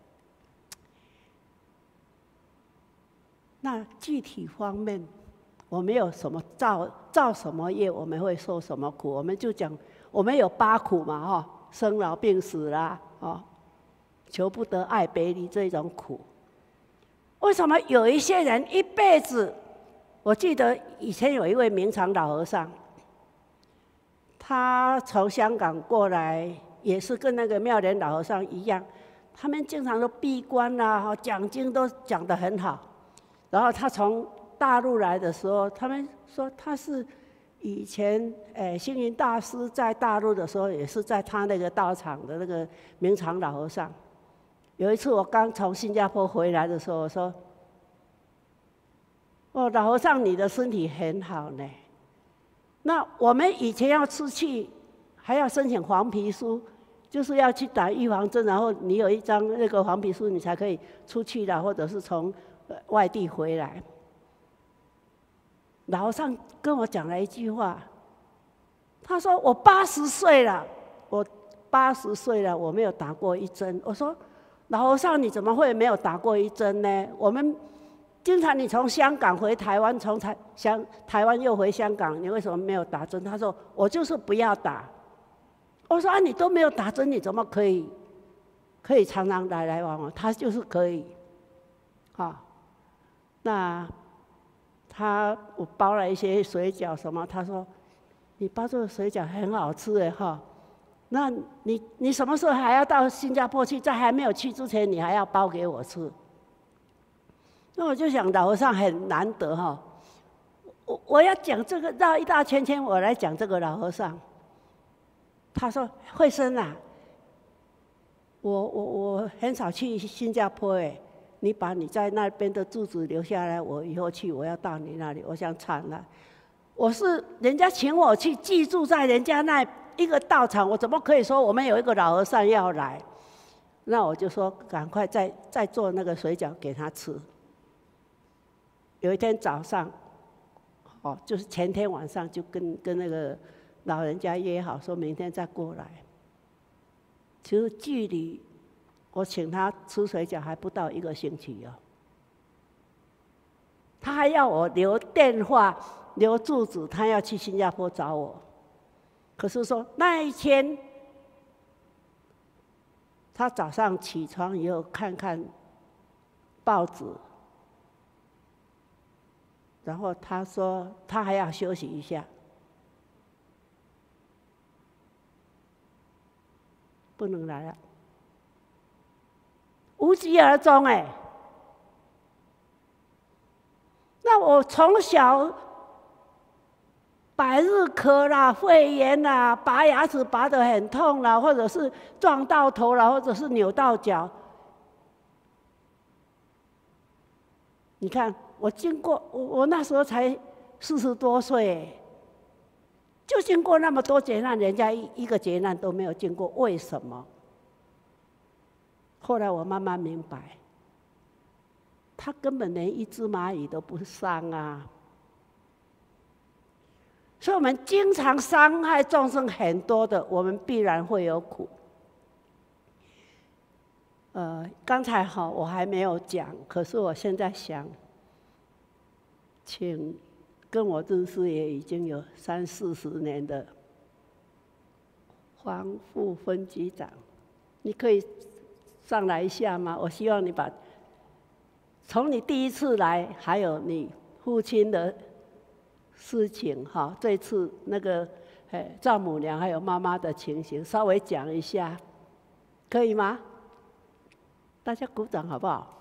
Speaker 1: 那具体方面，我们有什么造造什么业，我们会受什么苦？我们就讲，我们有八苦嘛，哈。生老病死啦，哦， 求不得爱别离这种苦。为什么有一些人一辈子？我记得以前有一位明常老和尚，他从香港过来，也是跟那个妙莲老和尚一样，他们经常都闭关啊，讲经都讲得很好。然后他从大陆来的时候，他们说他是以前诶星云大师在大陆的时候，也是在他那个道场的那个明常老和尚。有一次我刚从新加坡回来的时候，我说：“哦，老和尚，你的身体很好呢。那我们以前要出去，还要申请黄皮书，就是要去打预防针，然后你有一张那个黄皮书，你才可以出去了，或者是从外地回来。”老和尚跟我讲了一句话，他说：“我八十岁了，我八十岁了，我没有打过一针。”我说：“老和尚，你怎么会没有打过一针呢？我们经常你从香港回台湾，从台香台湾又回香港，你为什么没有打针？”他说：“我就是不要打。”我说：“啊，你都没有打针，你怎么可以可以常常来来往往？”他就是可以，啊，那他我包了一些水饺什么，他说：“你包这个水饺很好吃哎哈。”那你你什么时候还要到新加坡去？在还没有去之前，你还要包给我吃。那我就想，老和尚很难得哈。我我要讲这个绕一大圈圈，我来讲这个老和尚。他说：“慧生啊，我我我很少去新加坡哎，你把你在那边的住址留下来，我以后去我要到你那里。”我想惨了，我是人家请我去寄住在人家那一个道场，我怎么可以说我们有一个老和尚要来？那我就说赶快再再做那个水饺给他吃。有一天早上，哦，就是前天晚上就跟跟那个老人家约好，说明天再过来。其实距离我请他吃水饺还不到一个星期哦，他还要我留电话、留住址，他要去新加坡找我。可是说那一天，他早上起床以后看看报纸，然后他说他还要休息一下，不能来了，无疾而终哎。那我从小百日咳啦、肺炎啦、拔牙齿拔得很痛啦，或者是撞到头啦，或者是扭到脚。你看，我经过我我那时候才四十多岁，就经过那么多劫难，人家一一个劫难都没有经过，为什么？后来我慢慢明白，他根本连一只蚂蚁都不伤啊。所以我们经常伤害众生很多的，我们必然会有苦。呃，刚才哈我还没有讲，可是我现在想，请跟我认识也已经有三四十年的黄副分局长，你可以上来一下吗？我希望你把从你第一次来，还有你父亲的事情哈，这次那个哎丈母娘还有妈妈的情形，稍微讲一下，可以吗？大家鼓掌好不好？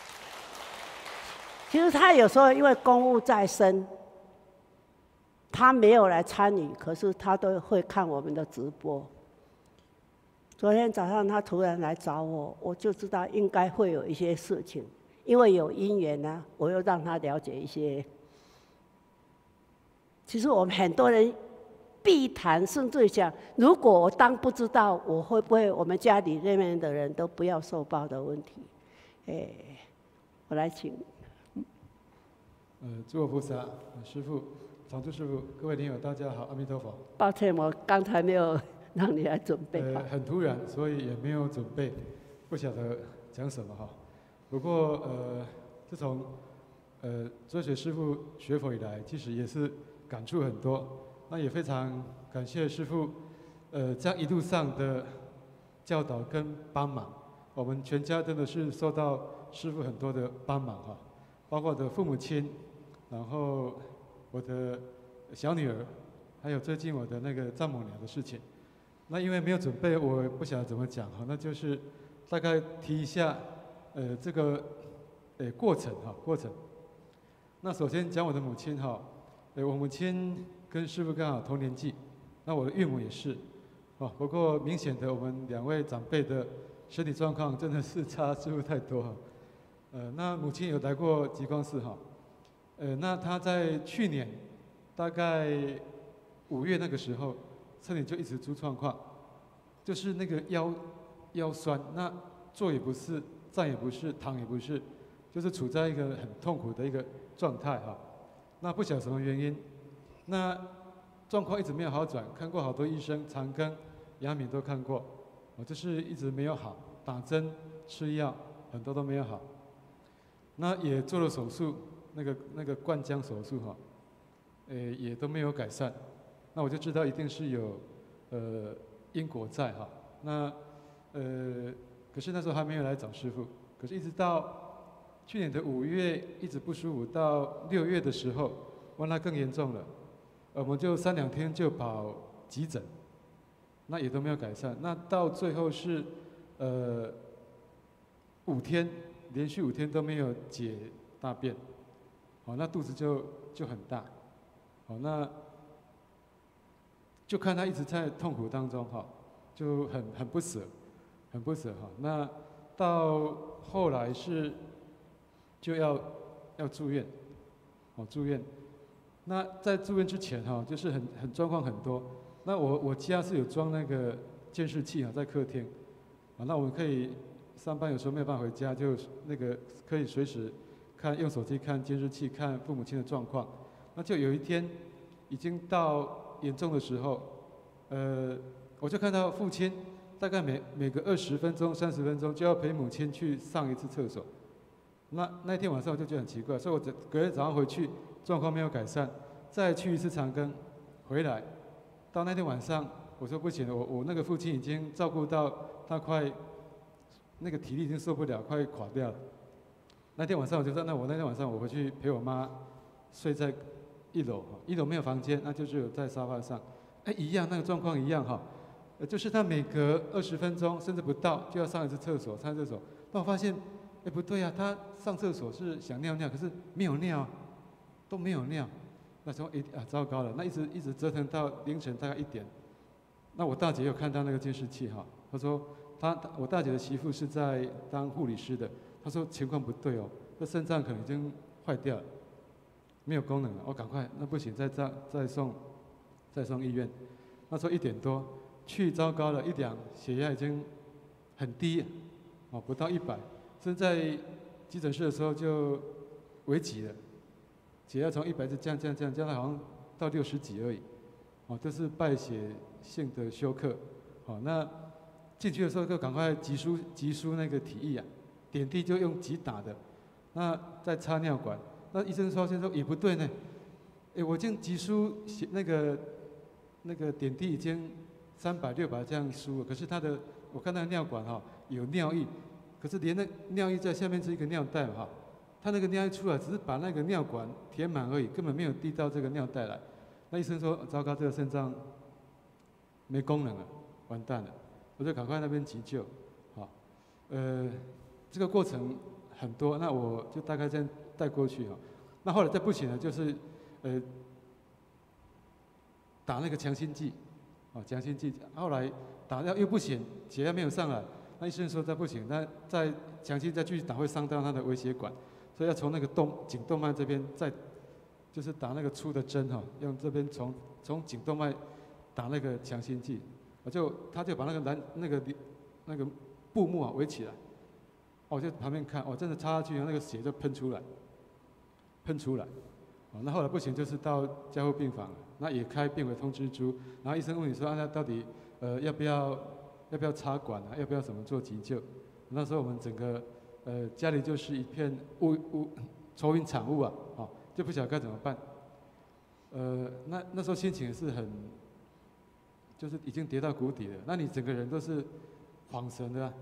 Speaker 1: 其实他有时候因为公务在身，他没有来参与，可是他都会看我们的直播。昨天早上他突然来找我，我就知道应该会有一些事情，因为有因缘呢，我又让他了解一些。其实我们很多人避谈，甚至想，如果我当不知道，我会不会我们家里那边的人都不要受报的问题？哎，我来请。
Speaker 3: 呃，诸佛菩萨、师父、常住师父，各位听友，大家好，阿弥陀佛。
Speaker 1: 抱歉，我刚才没有让你来准备。
Speaker 3: 呃，很突然，所以也没有准备，不晓得讲什么哈。不过呃，自从呃追随师父学佛以来，其实也是感触很多。那也非常感谢师父，呃，这样一路上的教导跟帮忙。 我们全家真的是受到师父很多的帮忙哈，包括我的父母亲，然后我的小女儿，还有最近我的那个丈母娘的事情。那因为没有准备，我不晓得怎么讲哈，那就是大概提一下，呃，这个呃过程哈，过程。那首先讲我的母亲哈，呃，我母亲跟师父刚好同年纪，那我的岳母也是，哦，不过明显的我们两位长辈的身体状况真的是差师父太多哈。呃，那母亲有来过极光寺哈，呃，那她在去年大概五月那个时候。身体就一直出状况，就是那个腰腰酸，那坐也不是，站也不是，躺也不是，就是处在一个很痛苦的一个状态哈。那不晓得什么原因，那状况一直没有好转，看过好多医生，长庚、阳明都看过，我就是一直没有好，打针吃药很多都没有好。那也做了手术，那个那个灌浆手术哈，呃也都没有改善。那我就知道一定是有，呃，因果在哈。那，呃，可是那时候还没有来找师父。可是，一直到去年的五月一直不舒服，到六月的时候，哇，那更严重了。我们就三两天就跑急诊，那也都没有改善。那到最后是，呃，五天连续五天都没有解大便，好，那肚子就就很大，好那。就看他一直在痛苦当中哈，就很很不舍，很不舍哈。那到后来是就要要住院，哦住院。那在住院之前哈，就是很很状况很多。那我我家是有装那个监视器啊，在客厅，啊那我们可以上班有时候没有办法回家，就那个可以随时看用手机看监视器看父母亲的状况。那就有一天已经到。严重的时候，呃，我就看到父亲大概每每个二十分钟、三十分钟就要陪母亲去上一次厕所。那那天晚上我就觉得很奇怪，所以我隔天早上回去状况没有改善，再去一次长庚，回来，到那天晚上我说不行了，我我那个父亲已经照顾到他快那个体力已经受不了，快垮掉了。那天晚上我就说，那我那天晚上我回去陪我妈睡在。一楼，一楼没有房间，那就是有在沙发上，哎，一样那个状况一样哈，呃，就是他每隔二十分钟甚至不到就要上一次厕所，上厕所。但我发现，哎，不对啊，他上厕所是想尿尿，可是没有尿，都没有尿。那时候哎啊，糟糕了，那一直一直折腾到凌晨大概一点。那我大姐有看到那个监视器哈，她说她我大姐的媳妇是在当护理师的，她说情况不对哦，这肾脏可能已经坏掉了。没有功能了，我赶快，那不行，再再再送，再送医院。那时候一点多，去糟糕了，一量血压已经很低，哦，不到一百，甚至在急诊室的时候就危急了，血压从一百直降降降降到好像到六十几而已，哦，这是败血性的休克，哦，那进去的时候就赶快急输急输那个体液啊，点滴就用急打的，那再插尿管。那医生说，先说也不对呢，哎，我已经急输那个那个点滴已经三百六百这样输了，可是他的我看那个尿管哈有尿液，可是连那尿液在下面是一个尿袋哈，他那个尿液出来只是把那个尿管填满而已，根本没有滴到这个尿袋来。那医生说，糟糕，这个肾脏没功能了，完蛋了，我就赶快那边急救，好，呃，这个过程很多，那我就大概这样。带过去哈，那后来再不行了，就是呃打那个强心剂，哦强心剂，后来打药又不行，血压没有上来，那医生说再不行，那再强心再继续打会伤到他的微血管，所以要从那个动颈动脉这边再就是打那个粗的针哈，用这边从从颈动脉打那个强心剂，我就他就把那个蓝那个那个布幕啊围起来，我就旁边看，我真的插下去，那个血就喷出来。喷出来，哦，那后来不行，就是到加护病房了，那也开病危通知书，然后医生问你说，啊，那到底呃要不要要不要插管啊，要不要怎么做急救？那时候我们整个呃家里就是一片乌乌愁云惨雾啊，哦，就不晓得该怎么办。呃，那那时候心情也是很，就是已经跌到谷底了，那你整个人都是恍神的啊，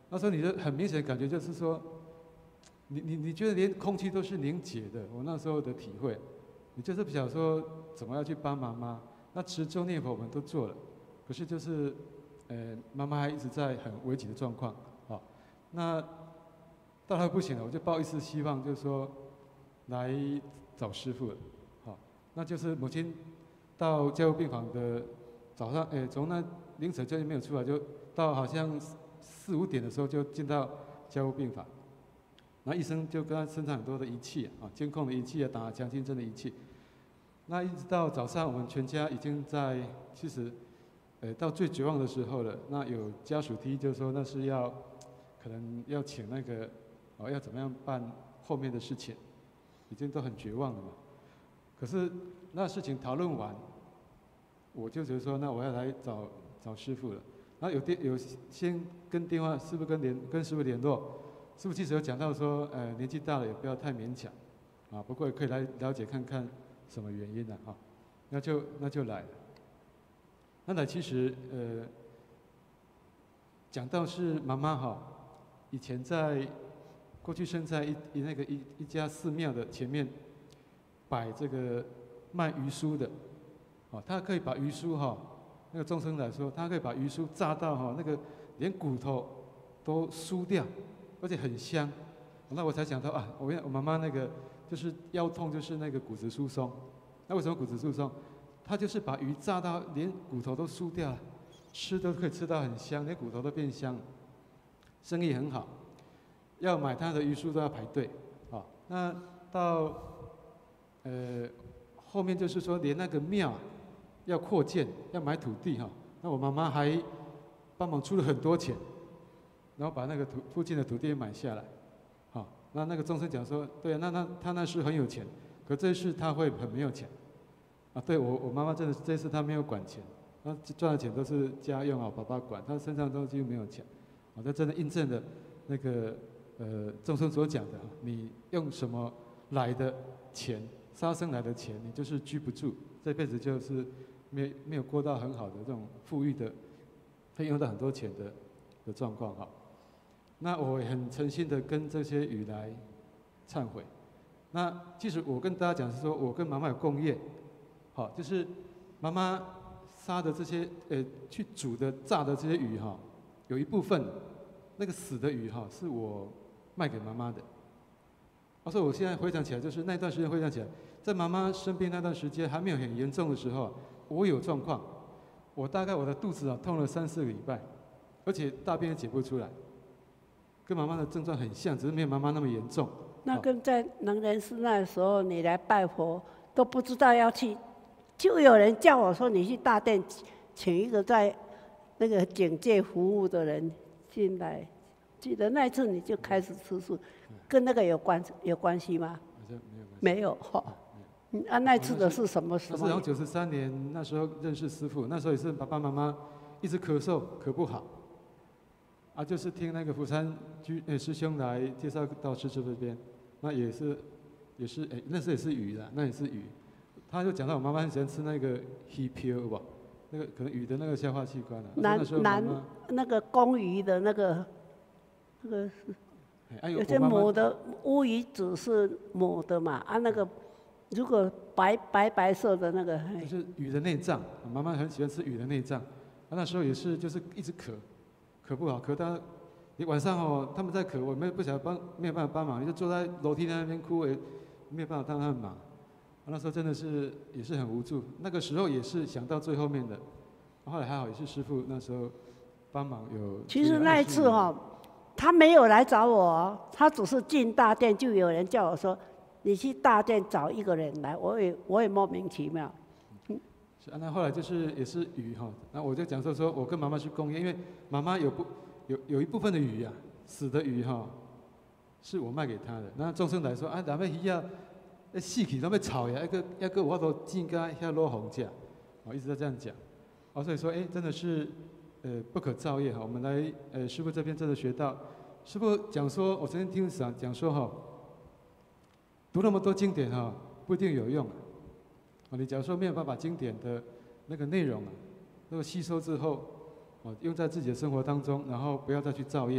Speaker 3: 那时候你就很明显感觉就是说，你你你觉得连空气都是凝结的，我那时候的体会，你就是不想说怎么样去帮妈妈。那持咒念佛我们都做了，可是就是，呃，妈妈还一直在很危急的状况，啊，那到后不行了，我就抱一丝希望，就是说来找师父了，好，那就是母亲到加护病房的早上，哎，从那凌晨就没有出来，就到好像四五点的时候就进到加护病房，那医生就跟他身上很多的仪器啊，监控的仪器啊，打强心针的仪器。那一直到早上，我们全家已经在其实，呃，到最绝望的时候了。那有家属提议，就是说那是要，可能要请那个，哦，要怎么样办后面的事情，已经都很绝望了嘛。可是那事情讨论完，我就觉得说，那我要来找找师父了。然后有电有先跟电话师父跟联跟师父联络，师父其实有讲到说，呃，年纪大了也不要太勉强，啊，不过也可以来了解看看。什么原因呢？哈，那就那就来了。那来其实呃，讲到是妈妈哈，以前在过去生在一一那个一一家寺庙的前面摆这个卖鱼酥的，哦，他可以把鱼酥哈，那个众生来说，他可以把鱼酥炸到哈，那个连骨头都酥掉，而且很香。那我才想到啊，我我妈妈那个。就是腰痛，就是那个骨质疏松。那为什么骨质疏松？他就是把鱼炸到连骨头都酥掉了，吃都可以吃到很香，连骨头都变香。生意很好，要买他的鱼酥都要排队。啊，那到呃后面就是说，连那个庙要扩建，要买土地哈。那我妈妈还帮忙出了很多钱，然后把那个土附近的土地买下来。那那个众生讲说，对啊，那那他那是很有钱，可这次他会很没有钱，啊，对我我妈妈真的这次她没有管钱，她赚的钱都是家用啊，爸爸管，她身上都几乎没有钱，啊，这真的印证了那个呃众生所讲的，你用什么来的钱，杀生来的钱，你就是居不住，这辈子就是没没有过到很好的这种富裕的，会用到很多钱的的状况哈。那我也很诚心的跟这些鱼来忏悔。那其实我跟大家讲是说，我跟妈妈有共业，好，就是妈妈杀的这些呃去煮的炸的这些鱼哈，有一部分那个死的鱼哈是我卖给妈妈的。所以我现在回想起来，就是那段时间回想起来，在妈妈生病那段时间还没有很严重的时候，我有状况，我大概我的肚子啊痛了三四个礼拜，而且大便也解不出来。跟妈妈的症状很像，只是没有妈妈那么严重。
Speaker 1: 那跟在能人寺那时候，你来拜佛都不知道要去，就有人叫我说你去大殿请一个在那个警戒服务的人进来。记得那一次你就开始吃素，跟那个有关有关系吗？没有哈。啊，那次的是什么时候？
Speaker 3: 那是九十三年那时候认识师父，那时候也是爸爸妈妈一直咳嗽，咳不好。啊，就是听那个福山居呃师兄来介绍到师父这边，那也是也是哎，那时候也是鱼啦，那也是鱼。他就讲到我妈妈很喜欢吃那个鱼漂吧，那个可能鱼的那个消化器官啊。
Speaker 1: 南南那个公鱼的那个那个是，
Speaker 3: 哎、
Speaker 1: 有些母的乌鱼子是母的嘛，啊那个如果白白白色的那个，
Speaker 3: 就是鱼的内脏，妈妈很喜欢吃鱼的内脏。啊，那时候也是就是一直咳。咳不好，咳到你晚上哦，他们在咳，我没不晓得帮，没有办法帮忙，就坐在楼梯那边哭，也没有办法帮他们忙。那时候真的是也是很无助，那个时候也是想到最后面的，后来还好也是师父那时候帮忙有。
Speaker 1: 其实那一次哦，他没有来找我，他只是进大殿就有人叫我说，你去大殿找一个人来，我也我也莫名其妙。
Speaker 3: 是啊，那后来就是也是鱼哈，那我就讲说说我跟妈妈去共业，因为妈妈有不有有一部分的鱼啊，死的鱼哈，是我卖给她的。那众生来说啊，哪边鱼啊，那死去都要炒呀，一个一个我都进家遐落红价，我一直在这样讲。哦，所以说哎，真的是呃不可造业哈。我们来呃师父这边真的学到，师父讲说，我曾经听讲讲说哈，读那么多经典哈，不一定有用。啊，你假如说没有办法经典的那个内容啊，那个吸收之后，哦，用在自己的生活当中，然后不要再去造业，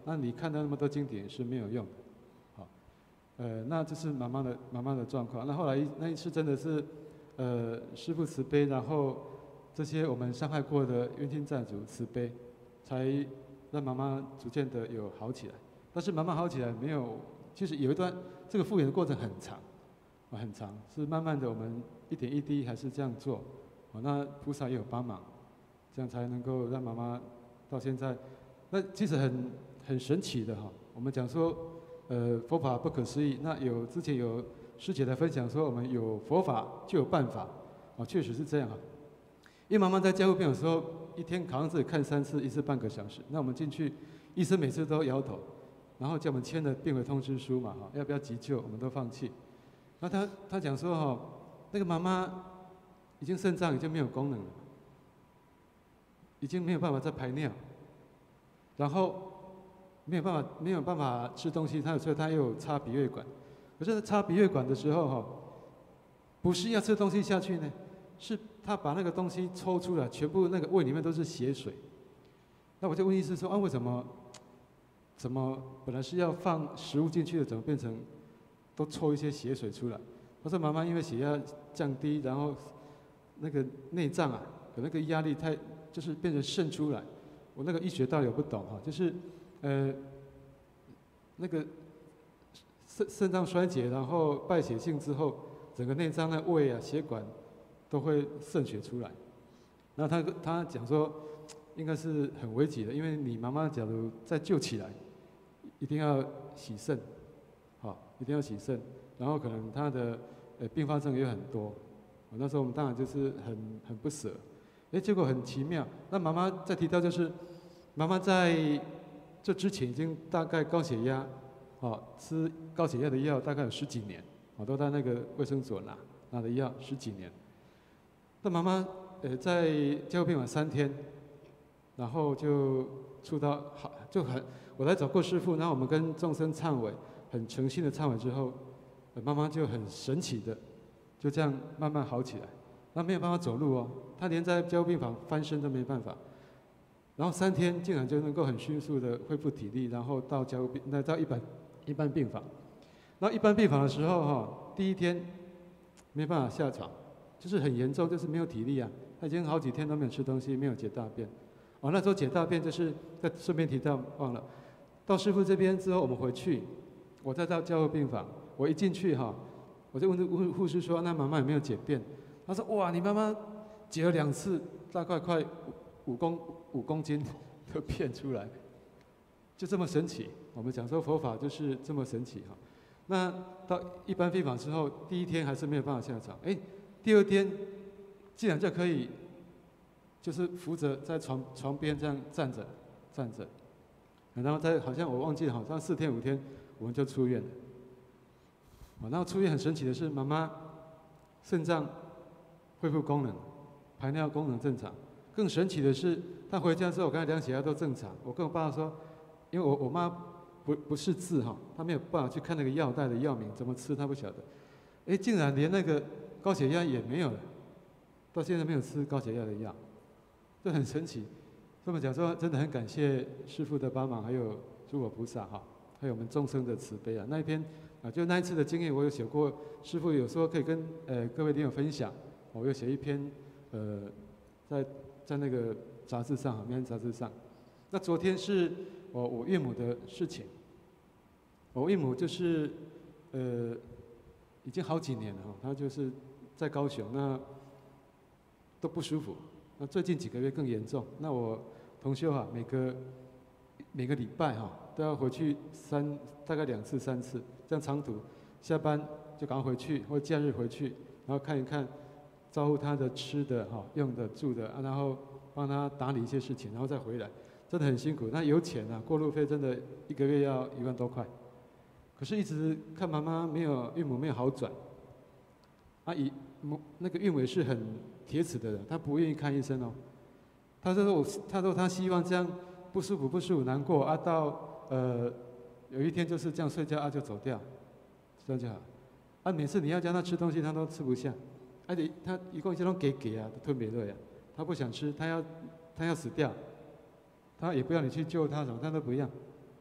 Speaker 3: 那你看到那么多经典是没有用的，好，呃，那这是妈妈的妈妈的状况。那后来那一次真的是，呃，师父慈悲，然后这些我们伤害过的冤亲债主慈悲，才让妈妈逐渐的有好起来。但是妈妈好起来没有，其实有一段这个复原的过程很长，啊，很长，是慢慢的我们一点一滴还是这样做，啊，那菩萨也有帮忙，这样才能够让妈妈到现在。那其实很很神奇的哈，我们讲说，呃，佛法不可思议。那有之前有师姐来分享说，我们有佛法就有办法，啊，确实是这样啊。因为妈妈在加护病房的时候，一天好像自己看三次，一次半个小时。那我们进去，医生每次都摇头，然后叫我们签了病危通知书嘛，哈，要不要急救，我们都放弃。那他他讲说哈，那个妈妈已经肾脏已经没有功能了，已经没有办法再排尿。然后没有办法，没有办法吃东西，他有时候他又有插鼻胃管，可是插鼻胃管的时候哈，不是要吃东西下去呢，是他把那个东西抽出来，全部那个胃里面都是血水。那我就问医师说啊，为什么？怎么本来是要放食物进去的，怎么变成都抽一些血水出来？他说妈妈因为血压降低，然后那个内脏啊，有那个压力太，就是变成渗出来。我那个医学道理我不懂哈，就是，呃，那个肾肾脏衰竭，然后败血性之后，整个内脏的胃啊、血管都会渗血出来。然后他他讲说，应该是很危急的，因为你妈妈假如再救起来，一定要洗肾，好，一定要洗肾，然后可能她的呃并发症也很多。那时候我们当然就是很很不舍。哎，结果很奇妙。那妈妈再提到就是，妈妈在这之前已经大概高血压，哦，吃高血压的药大概有十几年，我都在那个卫生所拿拿的药十几年。那妈妈呃在加护病房三天，然后就出到好就很，我来找过师父，然后我们跟众生忏悔，很诚心的忏悔之后，呃妈妈就很神奇的，就这样慢慢好起来。他没有办法走路哦，他连在加护病房翻身都没办法。然后三天竟然就能够很迅速的恢复体力，然后到加护病，那到一般一般病房。然后一般病房的时候哈，第一天没办法下床，就是很严重，就是没有体力啊。他已经好几天都没有吃东西，没有解大便。哦，那时候解大便就是再顺便提到忘了，到师父这边之后我们回去，我再到加护病房，我一进去哈，我就问问护士说，那妈妈有没有解便？他说：“哇，你妈妈解了两次，大概快五公五公斤的便出来，就这么神奇。我们讲说佛法就是这么神奇哈。那到一般病房之后，第一天还是没有办法下床，哎，第二天竟然就可以，就是扶着在床床边这样站着站着，然后再好像我忘记了，好像四天五天我们就出院了。然后出院很神奇的是，妈妈肾脏恢复功能，排尿功能正常。更神奇的是，他回家之后，我刚才量血压都正常。我跟我爸说，因为我我妈不不识字哈，她没有办法去看那个药袋的药名怎么吃，她不晓得。哎，竟然连那个高血压也没有了，到现在没有吃高血压的药，这很神奇。所以我们讲说，真的很感谢师父的帮忙，还有诸佛菩萨哈，还有我们众生的慈悲啊。那一篇啊，就那一次的经验，我有写过，师父有说可以跟呃各位听友分享。我又写一篇，呃，在在那个杂志上，民安杂志上。那昨天是我我岳母的事情，我岳母就是呃已经好几年了哈，她就是在高雄，那都不舒服，那最近几个月更严重。那我同修哈，每个每个礼拜哈都要回去三大概两次三次，这样长途，下班就赶快回去，或假日回去，然后看一看。照顾他的吃的、哈用的、住的，啊、然后帮他打理一些事情，然后再回来，真的很辛苦。那有钱啊，过路费真的一个月要一万多块。可是，一直看妈妈没有孕母没有好转。阿姨母那个孕委是很铁齿的人，他不愿意看医生哦。他说我，他说他希望这样不舒服不舒服难过啊，到呃有一天就是这样睡觉啊就走掉，这样就好。啊，每次你要叫他吃东西，他都吃不下。而且他一共这种给给啊，吞不落呀。他不想吃，他要他要死掉，他也不要你去救他什么，他都不要。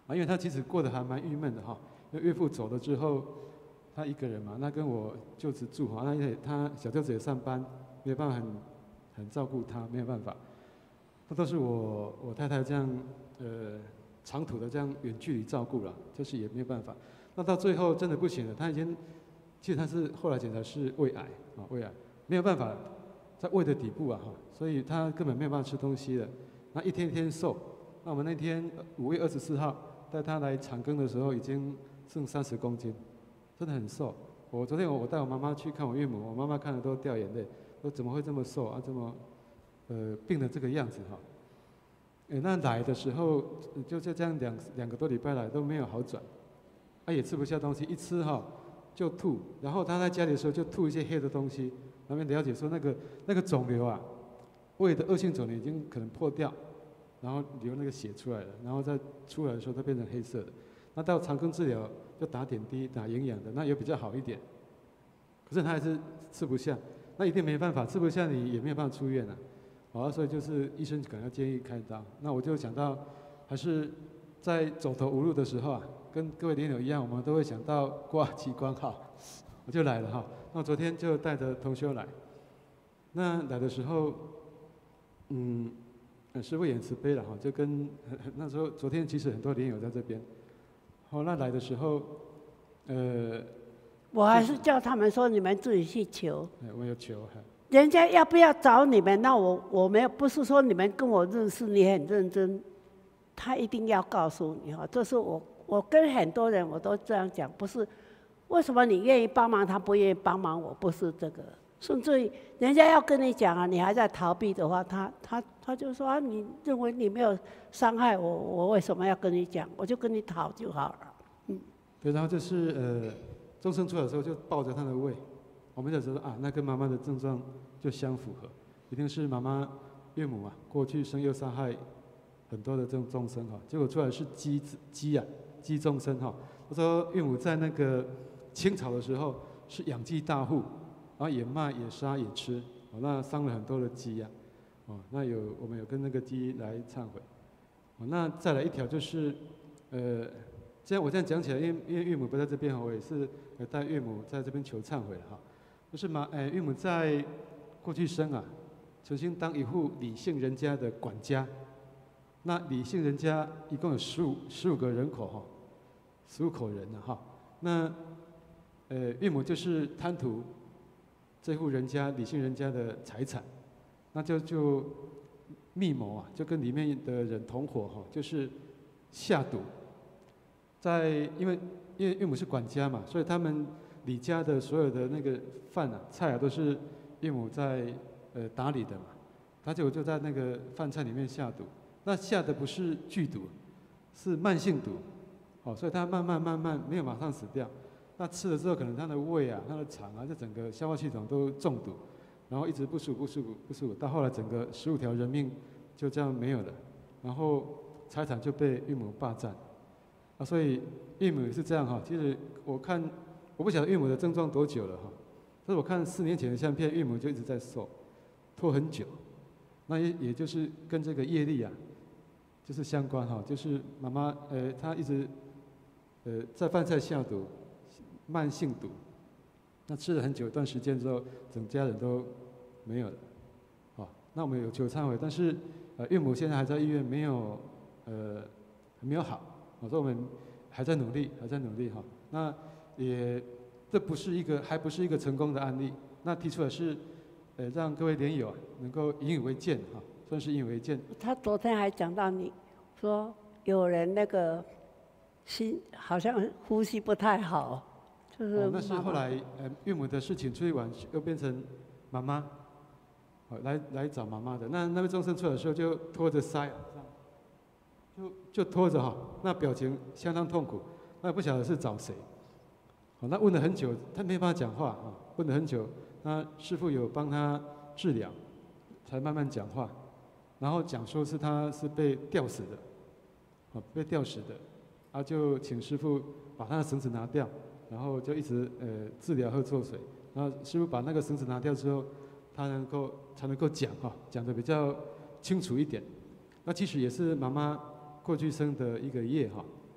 Speaker 3: 啊，因为他其实过得还蛮郁闷的哈。因为岳父走了之后，他一个人嘛，那跟我舅子住哈，那因为他小舅子也上班，没有办法很很照顾他，没有办法，那都是我我太太这样呃长途的这样远距离照顾了，就是也没有办法。那到最后真的不行了，他已经，其实他是后来检查是胃癌啊，胃癌没有办法在胃的底部啊哈，所以他根本没有办法吃东西了，那一天一天瘦。那我们那天五月二十四号带他来长庚的时候，已经剩三十公斤，真的很瘦。我昨天我我带我妈妈去看我岳母，我妈妈看了都掉眼泪，说怎么会这么瘦啊，这么呃病成这个样子哈。哎，那来的时候就就这样两两个多礼拜来都没有好转，他也吃不下东西，一吃哈就吐，然后他在家里的时候就吐一些黑的东西，然后了解说那个那个肿瘤啊，胃的恶性肿瘤已经可能破掉。然后流那个血出来了，然后再出来的时候它变成黑色的。那到长庚治疗就打点滴、打营养的，那也比较好一点。可是他还是吃不下，那一定没办法，吃不下你也没有办法出院啊。好，所以就是医生可能要建议开刀。那我就想到，还是在走投无路的时候啊，跟各位莲友一样，我们都会想到挂激光号，我就来了哈。那我昨天就带着同修来，那来的时候，嗯。师父也很慈悲了哈，就跟那时候昨天其实很多莲友在这边，好，那来的时候，呃，
Speaker 1: 我还是叫他们说你们自己去求。
Speaker 3: 哎，我有求哈。
Speaker 1: 人家要不要找你们？那我我没有，不是说你们跟我认识，你很认真，他一定要告诉你哈。这是我我跟很多人我都这样讲，不是为什么你愿意帮忙，他不愿意帮忙我，不是这个。甚至于人家要跟你讲啊，你还在逃避的话，他他他就说啊，你认为你没有伤害我，我为什么要跟你讲？我就跟你讨就好了。嗯。
Speaker 3: 对，然后就是呃，众生出来的时候就抱着他的胃，我们就说啊，那跟妈妈的症状就相符合，一定是妈妈岳母啊，过去生又杀害很多的这种众生哈，结果出来是鸡鸡啊，鸡众生哈。他说岳母在那个清朝的时候是养鸡大户。然后也卖也杀也吃，哦，那伤了很多的鸡呀，哦，那有我们有跟那个鸡来忏悔，哦，那再来一条就是，呃，这样我这样讲起来，因为因为岳母不在这边，我也是带岳母在这边求忏悔了哈，就是嘛，哎，岳母在过去生啊，曾经当一户李姓人家的管家，那李姓人家一共有十五十五个人口哈，十五口人呢哈，那呃岳母就是贪图。这户人家李姓人家的财产，那就就密谋啊，就跟里面的人同伙哈，就是下毒。在因为因为岳母是管家嘛，所以他们李家的所有的那个饭啊菜啊都是岳母在呃打理的嘛，他就就在那个饭菜里面下毒。那下的不是剧毒，是慢性毒，哦，所以他慢慢慢慢没有马上死掉。那吃了之后，可能他的胃啊、他的肠啊，这整个消化系统都中毒，然后一直不舒服、不舒服、不舒服，到后来整个十五条人命就这样没有了，然后财产就被岳母霸占，啊，所以岳母是这样哈。其实我看，我不晓得岳母的症状多久了哈，但是我看四年前的相片，岳母就一直在瘦，拖很久，那也也就是跟这个业力啊，就是相关哈，就是妈妈呃，她一直呃在饭菜下毒。慢性毒，那吃了很久一段时间之后，整家人都没有了，好，那我们有求忏悔，但是呃岳母现在还在医院，没有呃还没有好，我说我们还在努力，还在努力哈，那也这不是一个还不是一个成功的案例，那提出来是呃让各位莲友啊能够引以为戒哈，算是引以为戒。
Speaker 1: 他昨天还讲到你说有人那个心好像呼吸不太好。就是、
Speaker 3: 哦、那是后来呃岳母的事情处理完，又变成妈妈，哦来来找妈妈的。那那位众生出来的时候就拖着腮，就就拖着哈，那表情相当痛苦。那不晓得是找谁，哦那问了很久，他没办法讲话啊，问了很久，那师父有帮他治疗，才慢慢讲话，然后讲说是他是被吊死的，哦被吊死的，啊就请师父把他的绳子拿掉。然后就一直呃治疗喝错水，然后师父把那个绳子拿掉之后，他能够才能够讲哈，讲得比较清楚一点。那其实也是妈妈过去生的一个业哈。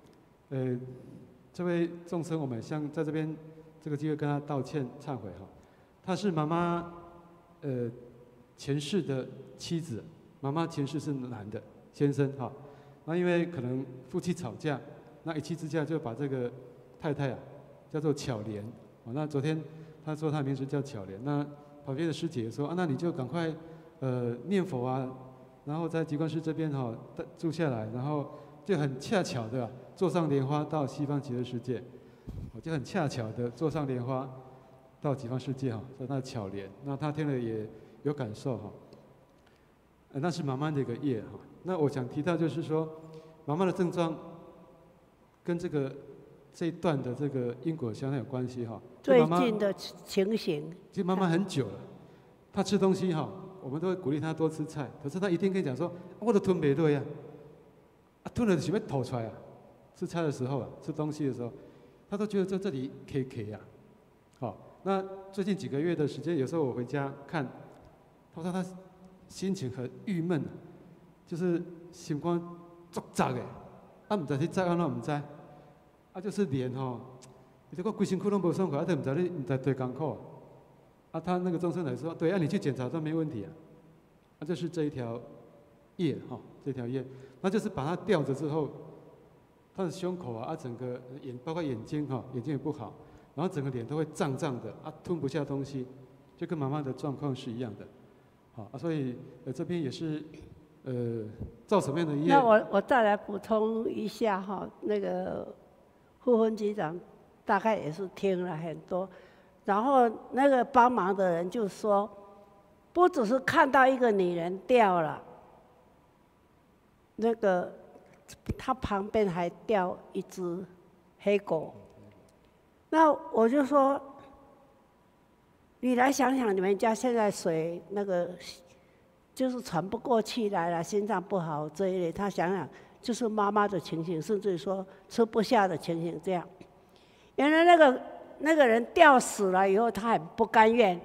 Speaker 3: 呃，这位众生，我们像在这边这个机会跟他道歉忏悔哈。他是妈妈，呃，前世的妻子，妈妈前世是男的先生哈。那因为可能夫妻吵架，那一气之下就把这个太太啊叫做巧莲。哦，那昨天他说他的名字叫巧莲，那旁边的师姐说啊，那你就赶快呃念佛啊，然后在极观寺这边哈、哦、住下来，然后就很恰巧的、啊、坐上莲花到西方极乐世界，我就很恰巧的坐上莲花到极方世界哈，说那巧莲，那他听了也有感受哈、呃，那是妈妈的一个业哈。那我想提到就是说，妈妈的症状跟这个这一段的这个因果相当有关系哈。
Speaker 1: 最近的情形，
Speaker 3: 其实妈妈很久了，她吃东西哈，我们都会鼓励她多吃菜，可是她一定跟你讲说，我的吞不对呀，啊吞了就要吐出来啊。吃菜的时候啊，吃东西的时候，她都觉得在这里 K K 呀。好，那最近几个月的时间，有时候我回家看，她说她心情很郁闷，就是心肝作杂的，啊唔知去杂安怎唔知，啊就是脸吼。你这个规身躯拢无爽快，啊，都唔知你唔知多艰苦。啊，他那个众生来说，对啊，你去检查都没问题啊。啊，就是这一条业哈、哦，这条业，那就是把它吊着之后，他的胸口啊，啊整个眼包括眼睛哈、哦，眼睛也不好，然后整个脸都会胀胀的，啊吞不下东西，就跟妈妈的状况是一样的。好啊，所以呃这边也是呃造什么样的业？
Speaker 1: 那我我再来补充一下哈，那个副分局长。大概也是听了很多，然后那个帮忙的人就说，不只是看到一个女人掉了，那个他旁边还掉一只黑狗。那我就说，你来想想，你们家现在水那个就是喘不过气来了，心脏不好这一类，他想想就是妈妈的情形，甚至说吃不下的情形这样。原来那个那个人吊死了以后，他很不甘愿，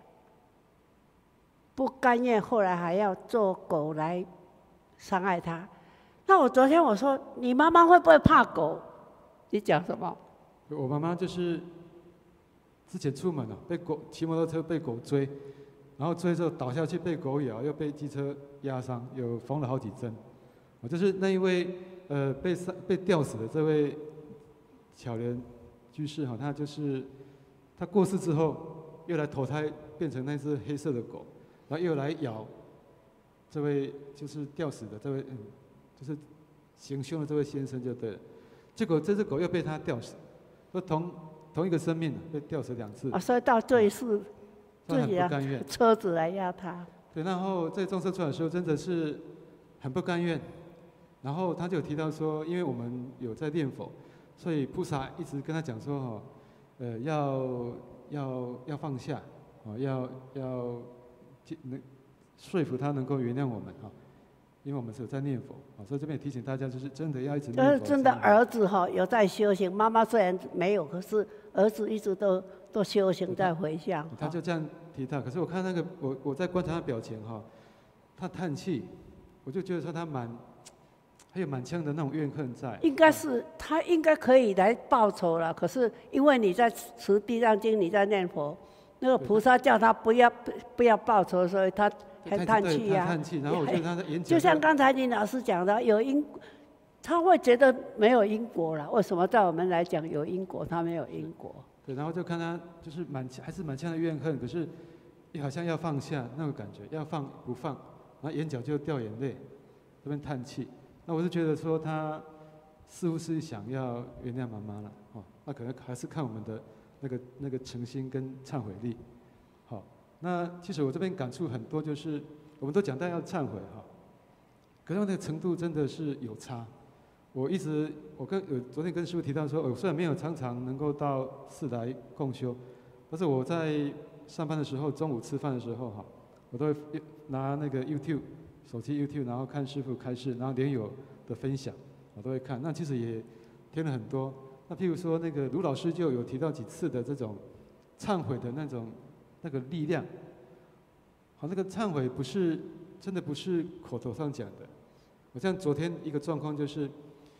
Speaker 1: 不甘愿，后来还要做狗来伤害他。那我昨天我说，你妈妈会不会怕狗？你讲什么？
Speaker 3: 我妈妈就是之前出门了、啊，被狗骑摩托车被狗追，然后追之后倒下去被狗咬，又被机车压伤，有缝了好几针。我就是那一位呃被被吊死的这位巧莲。居士哈，他就是他过世之后，又来投胎变成那只黑色的狗，然后又来咬这位就是吊死的这位，嗯，就是行凶的这位先生就对了。结果这只狗又被他吊死，说同同一个生命被吊死两次。
Speaker 1: 啊，所以到最是
Speaker 3: 自己不甘愿，
Speaker 1: 车子来压他。
Speaker 3: 对，然后在众生出来的时候，真的是很不甘愿。然后他就有提到说，因为我们有在念佛。所以菩萨一直跟他讲说哈，呃，要要要放下，哦，要要能说服他能够原谅我们哈，因为我们是有在念佛啊，所以这边也提醒大家，就是真的要一直念佛。
Speaker 1: 就是真的儿子哈有在修行，妈妈虽然没有，可是儿子一直都都修行在回向。
Speaker 3: 他就这样提到，可是我看那个我我在观察他表情哈，他叹气，我就觉得说他蛮。还有满腔的那种怨恨在，
Speaker 1: 应该是他应该可以来报仇了。可是因为你在持地藏经，你在念佛，那个菩萨叫他不要不不要报仇，所以他很叹气呀、啊。
Speaker 3: 叹气，然后我觉得他的演讲
Speaker 1: 就像刚才林老师讲的，有因，他会觉得没有因果了。为什么在我们来讲有因果，他没有因果？
Speaker 3: 对，然后就看他就是满还是满腔的怨恨，可是也好像要放下那种感觉，要放不放，然后眼角就掉眼泪，这边叹气。那我是觉得说他似乎是想要原谅妈妈了，哦，那可能还是看我们的那个那个诚心跟忏悔力，好，那其实我这边感触很多，就是我们都讲到要忏悔哈，可是那个程度真的是有差。我一直我跟呃昨天跟师父提到说，我虽然没有常常能够到寺来共修，但是我在上班的时候，中午吃饭的时候哈，我都会拿那个 YouTube。手机 YouTube， 然后看师父开示，然后莲友的分享，我都会看。那其实也听了很多。那譬如说，那个卢老师就有提到几次的这种忏悔的那种那个力量。好，那个忏悔不是真的不是口头上讲的。我像昨天一个状况就是，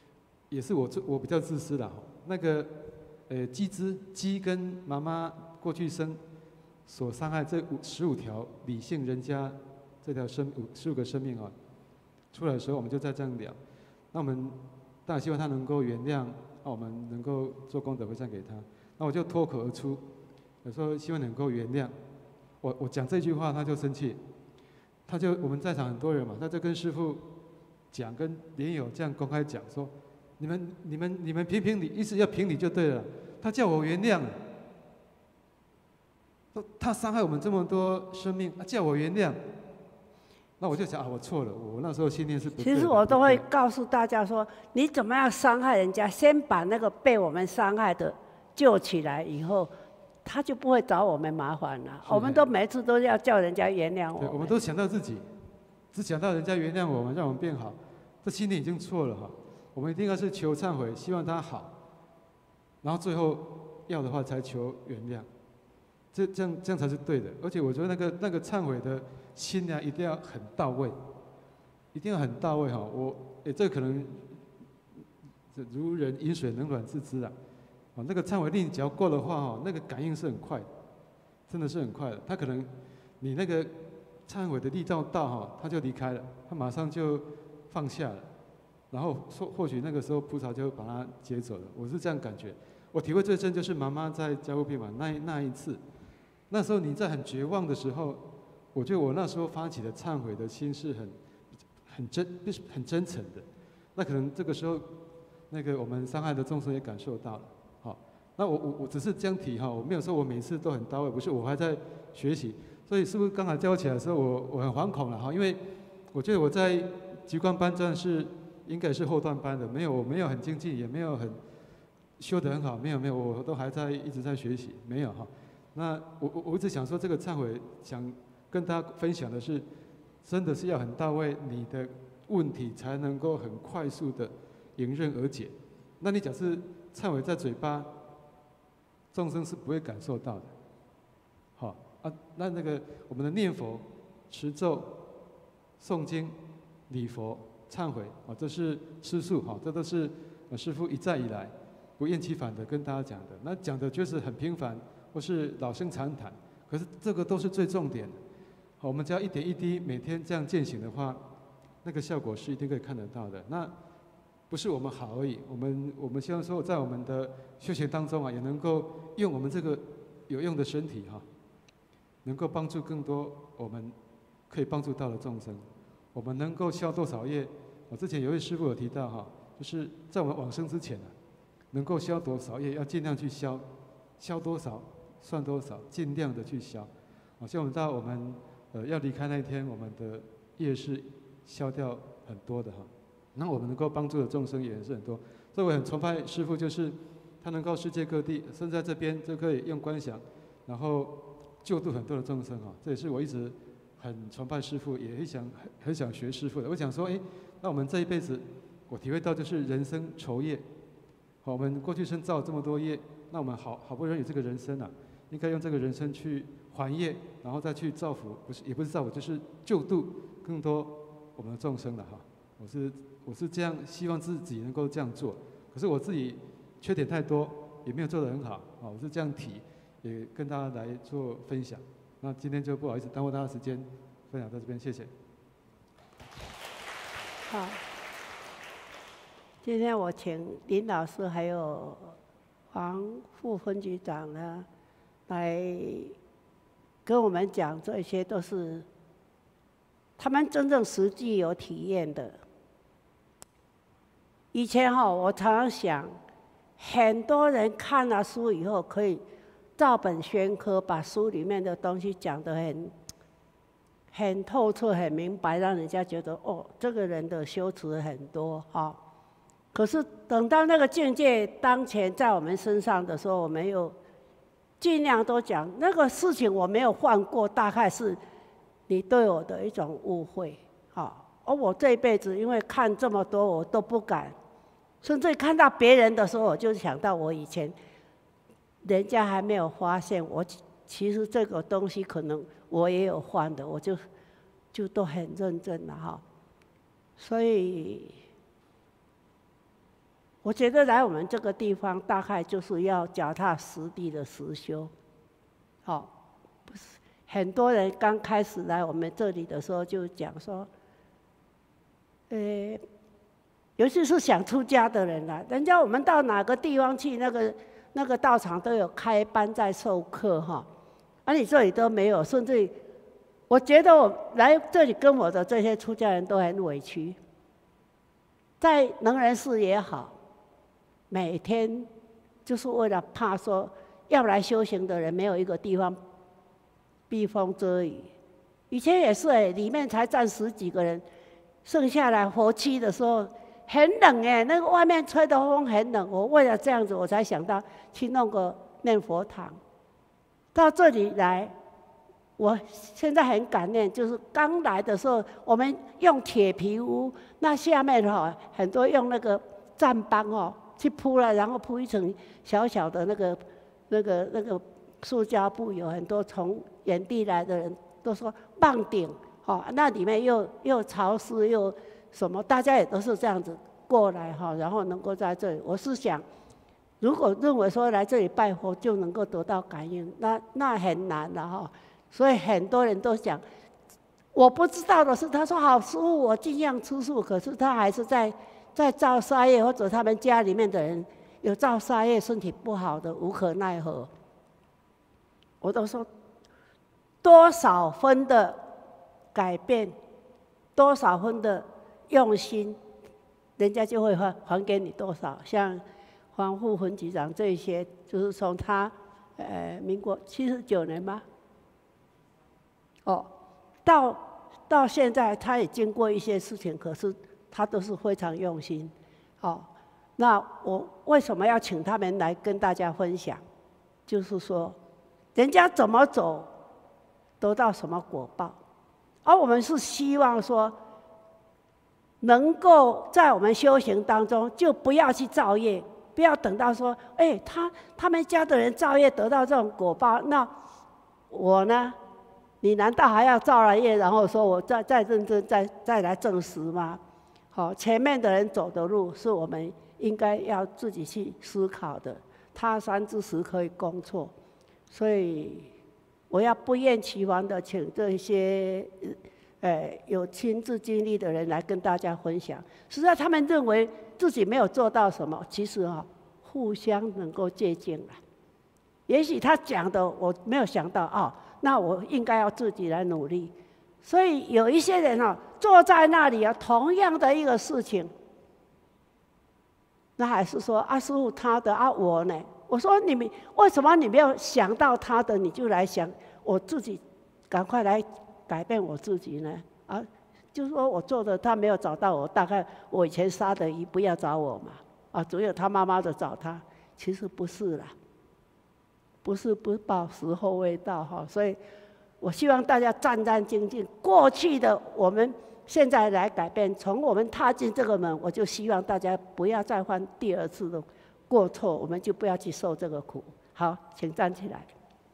Speaker 3: 也是我我比较自私的哈。那个呃鸡只鸡跟妈妈过去生所伤害这五十五条理性人家这条生五十五个生命啊，出来的时候我们就在这样聊。那我们当然希望他能够原谅，那我们能够做功德回向给他。那我就脱口而出，有时候希望能够原谅。我我讲这句话他就生气，他就我们在场很多人嘛，他就跟师父讲，跟莲友这样公开讲说，你们你们你们评评理，意思要评理就对了。他叫我原谅，他伤害我们这么多生命，他叫我原谅。那我就想啊，我错了，我那时候信念是不对的。
Speaker 1: 其实我都会告诉大家说，你怎么样伤害人家，先把那个被我们伤害的救起来，以后他就不会找我们麻烦了。我们都每次都要叫人家原谅我们。
Speaker 3: 对，我们都想到自己，只想到人家原谅我们，让我们变好，这信念已经错了哈。我们一定要是求忏悔，希望他好，然后最后要的话才求原谅，这这样这样才是对的。而且我觉得那个那个忏悔的心呢，一定要很到位，一定要很到位哈。我诶，这可能如人饮水，冷暖自知啊。啊，那个忏悔力只要够的话哈，那个感应是很快的，真的是很快的。他可能你那个忏悔的力道到哈，他就离开了，他马上就放下了。然后或或许那个时候菩萨就把他接走了，我是这样感觉。我体会最深就是妈妈在加护病房那那一次，那时候你在很绝望的时候，我觉得我那时候发起的忏悔的心是很很真，很真诚的。那可能这个时候，那个我们伤害的众生也感受到了。好，那我我我只是这样提哈，我没有说我每次都很到位，不是，我还在学习。所以是不是刚才叫我起来的时候，我我很惶恐了哈，因为我觉得我在机关班真的是。应该是后段班的，没有，我没有很精进，也没有很修得很好，没有没有，我都还在一直在学习，没有哈。那我我我一直想说，这个忏悔想跟大家分享的是，真的是要很到位，你的问题才能够很快速的迎刃而解。那你假设忏悔在嘴巴，众生是不会感受到的。好啊，那那个我们的念佛、持咒、诵经、礼佛。忏悔啊，这是吃素哈，这都是呃师父一再以来不厌其烦的跟大家讲的。那讲的就是很平凡，或是老生常谈，可是这个都是最重点的。好，我们只要一点一滴每天这样践行的话，那个效果是一定可以看得到的。那不是我们好而已，我们我们希望说，在我们的修行当中啊，也能够用我们这个有用的身体哈，能够帮助更多我们可以帮助到的众生。我们能够消多少业？我之前有位师父有提到哈，就是在我们往生之前啊，能够消多少业，要尽量去消，消多少算多少，尽量的去消。好像我们到我们呃要离开那一天，我们的业是消掉很多的哈。那我们能够帮助的众生也是很多。所以我很崇拜师父，就是他能够世界各地，甚至在这边就可以用观想，然后救度很多的众生哈。这也是我一直很崇拜师父，也很想很很想学师父的。我想说，哎，那我们这一辈子，我体会到就是人生酬业。好，我们过去生造这么多业，那我们好好不容易有这个人生啊，应该用这个人生去还业，然后再去造福，不是也不是造福，就是救度更多我们的众生了哈。我是我是这样希望自己能够这样做，可是我自己缺点太多，也没有做得很好啊。我是这样提，也跟大家来做分享。那今天就不好意思耽误大家时间，分享到这边，谢谢。
Speaker 1: 好，今天我请林老师还有黄副分局长呢，来跟我们讲，这些都是他们真正实际有体验的。以前哈，我常常想，很多人看了书以后，可以照本宣科，把书里面的东西讲得很很透彻、很明白，让人家觉得哦，这个人的修持很多哈。可是等到那个境界当前在我们身上的时候，我们又尽量都讲那个事情我没有犯过，大概是你对我的一种误会，好。而我这一辈子因为看这么多，我都不敢，甚至看到别人的时候，我就想到我以前，人家还没有发现我，其实这个东西可能我也有犯的，我就就都很认真了哈。所以， 我觉得来我们这个地方，大概就是要脚踏实地的实修。好、哦，不是很多人刚开始来我们这里的时候就讲说，呃，尤其是想出家的人啦，人家我们到哪个地方去，那个那个道场都有开班在授课哈，而、啊、你这里都没有，甚至我觉得我来这里跟我的这些出家人都很委屈，在能人寺也好。每天就是为了怕说要来修行的人没有一个地方避风遮雨。以前也是哎，里面才站十几个人，剩下来佛七的时候很冷哎，那个外面吹的风很冷。我为了这样子，我才想到去弄个念佛堂。到这里来，我现在很感念，就是刚来的时候，我们用铁皮屋，那下面哈很多用那个毡帮哦。去铺了，然后铺一层小小的那个、那个、那个塑胶布，有很多从远地来的人都说棒顶，哦，那里面又又潮湿又什么，大家也都是这样子过来哈，然后能够在这里，我是想，如果认为说来这里拜佛就能够得到感应，那那很难了哈，所以很多人都讲，我不知道的是，他说好师父，我尽量吃素，可是他还是在。在造杀业，或者他们家里面的人有造杀业，身体不好的，无可奈何。我都说，多少分的改变，多少分的用心，人家就会还还给你多少。像黄富魂局长这些，就是从他呃民国七十九年吗？哦，到到现在，他也经过一些事情，可是。他都是非常用心，哦，那我为什么要请他们来跟大家分享？就是说，人家怎么走，得到什么果报，而我们是希望说，能够在我们修行当中，就不要去造业，不要等到说，哎，他他们家的人造业得到这种果报，那我呢？你难道还要造了业，然后说我再再认真再再来证实吗？好，前面的人走的路是我们应该要自己去思考的。他山之石可以攻错，所以我要不厌其烦的请这些呃有亲自经历的人来跟大家分享。实在他们认为自己没有做到什么，其实啊、哦，互相能够借鉴了。也许他讲的我没有想到哦，那我应该要自己来努力。所以有一些人哦，坐在那里啊，同样的一个事情，那还是说啊，师父他的啊，我呢？我说你们为什么你没有想到他的，你就来想我自己，赶快来改变我自己呢？啊，就是说我做的他没有找到我，大概我以前杀的鱼不要找我嘛，啊，只有他妈妈的找他，其实不是啦，不是不报时候未到哈，所以。我希望大家战战兢兢，过去的我们现在来改变。从我们踏进这个门，我就希望大家不要再犯第二次的过错，我们就不要去受这个苦。好，请站起来。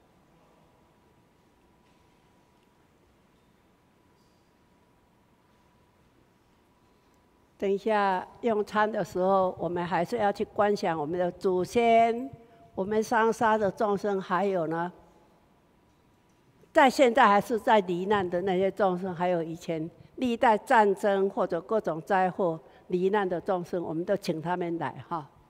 Speaker 1: 等一下用餐的时候，我们还是要去观想我们的祖先，我们上杀的众生，还有呢。在现在还是在罹难的那些众生，还有以前历代战争或者各种灾祸罹难的众生，我们都请他们来哈。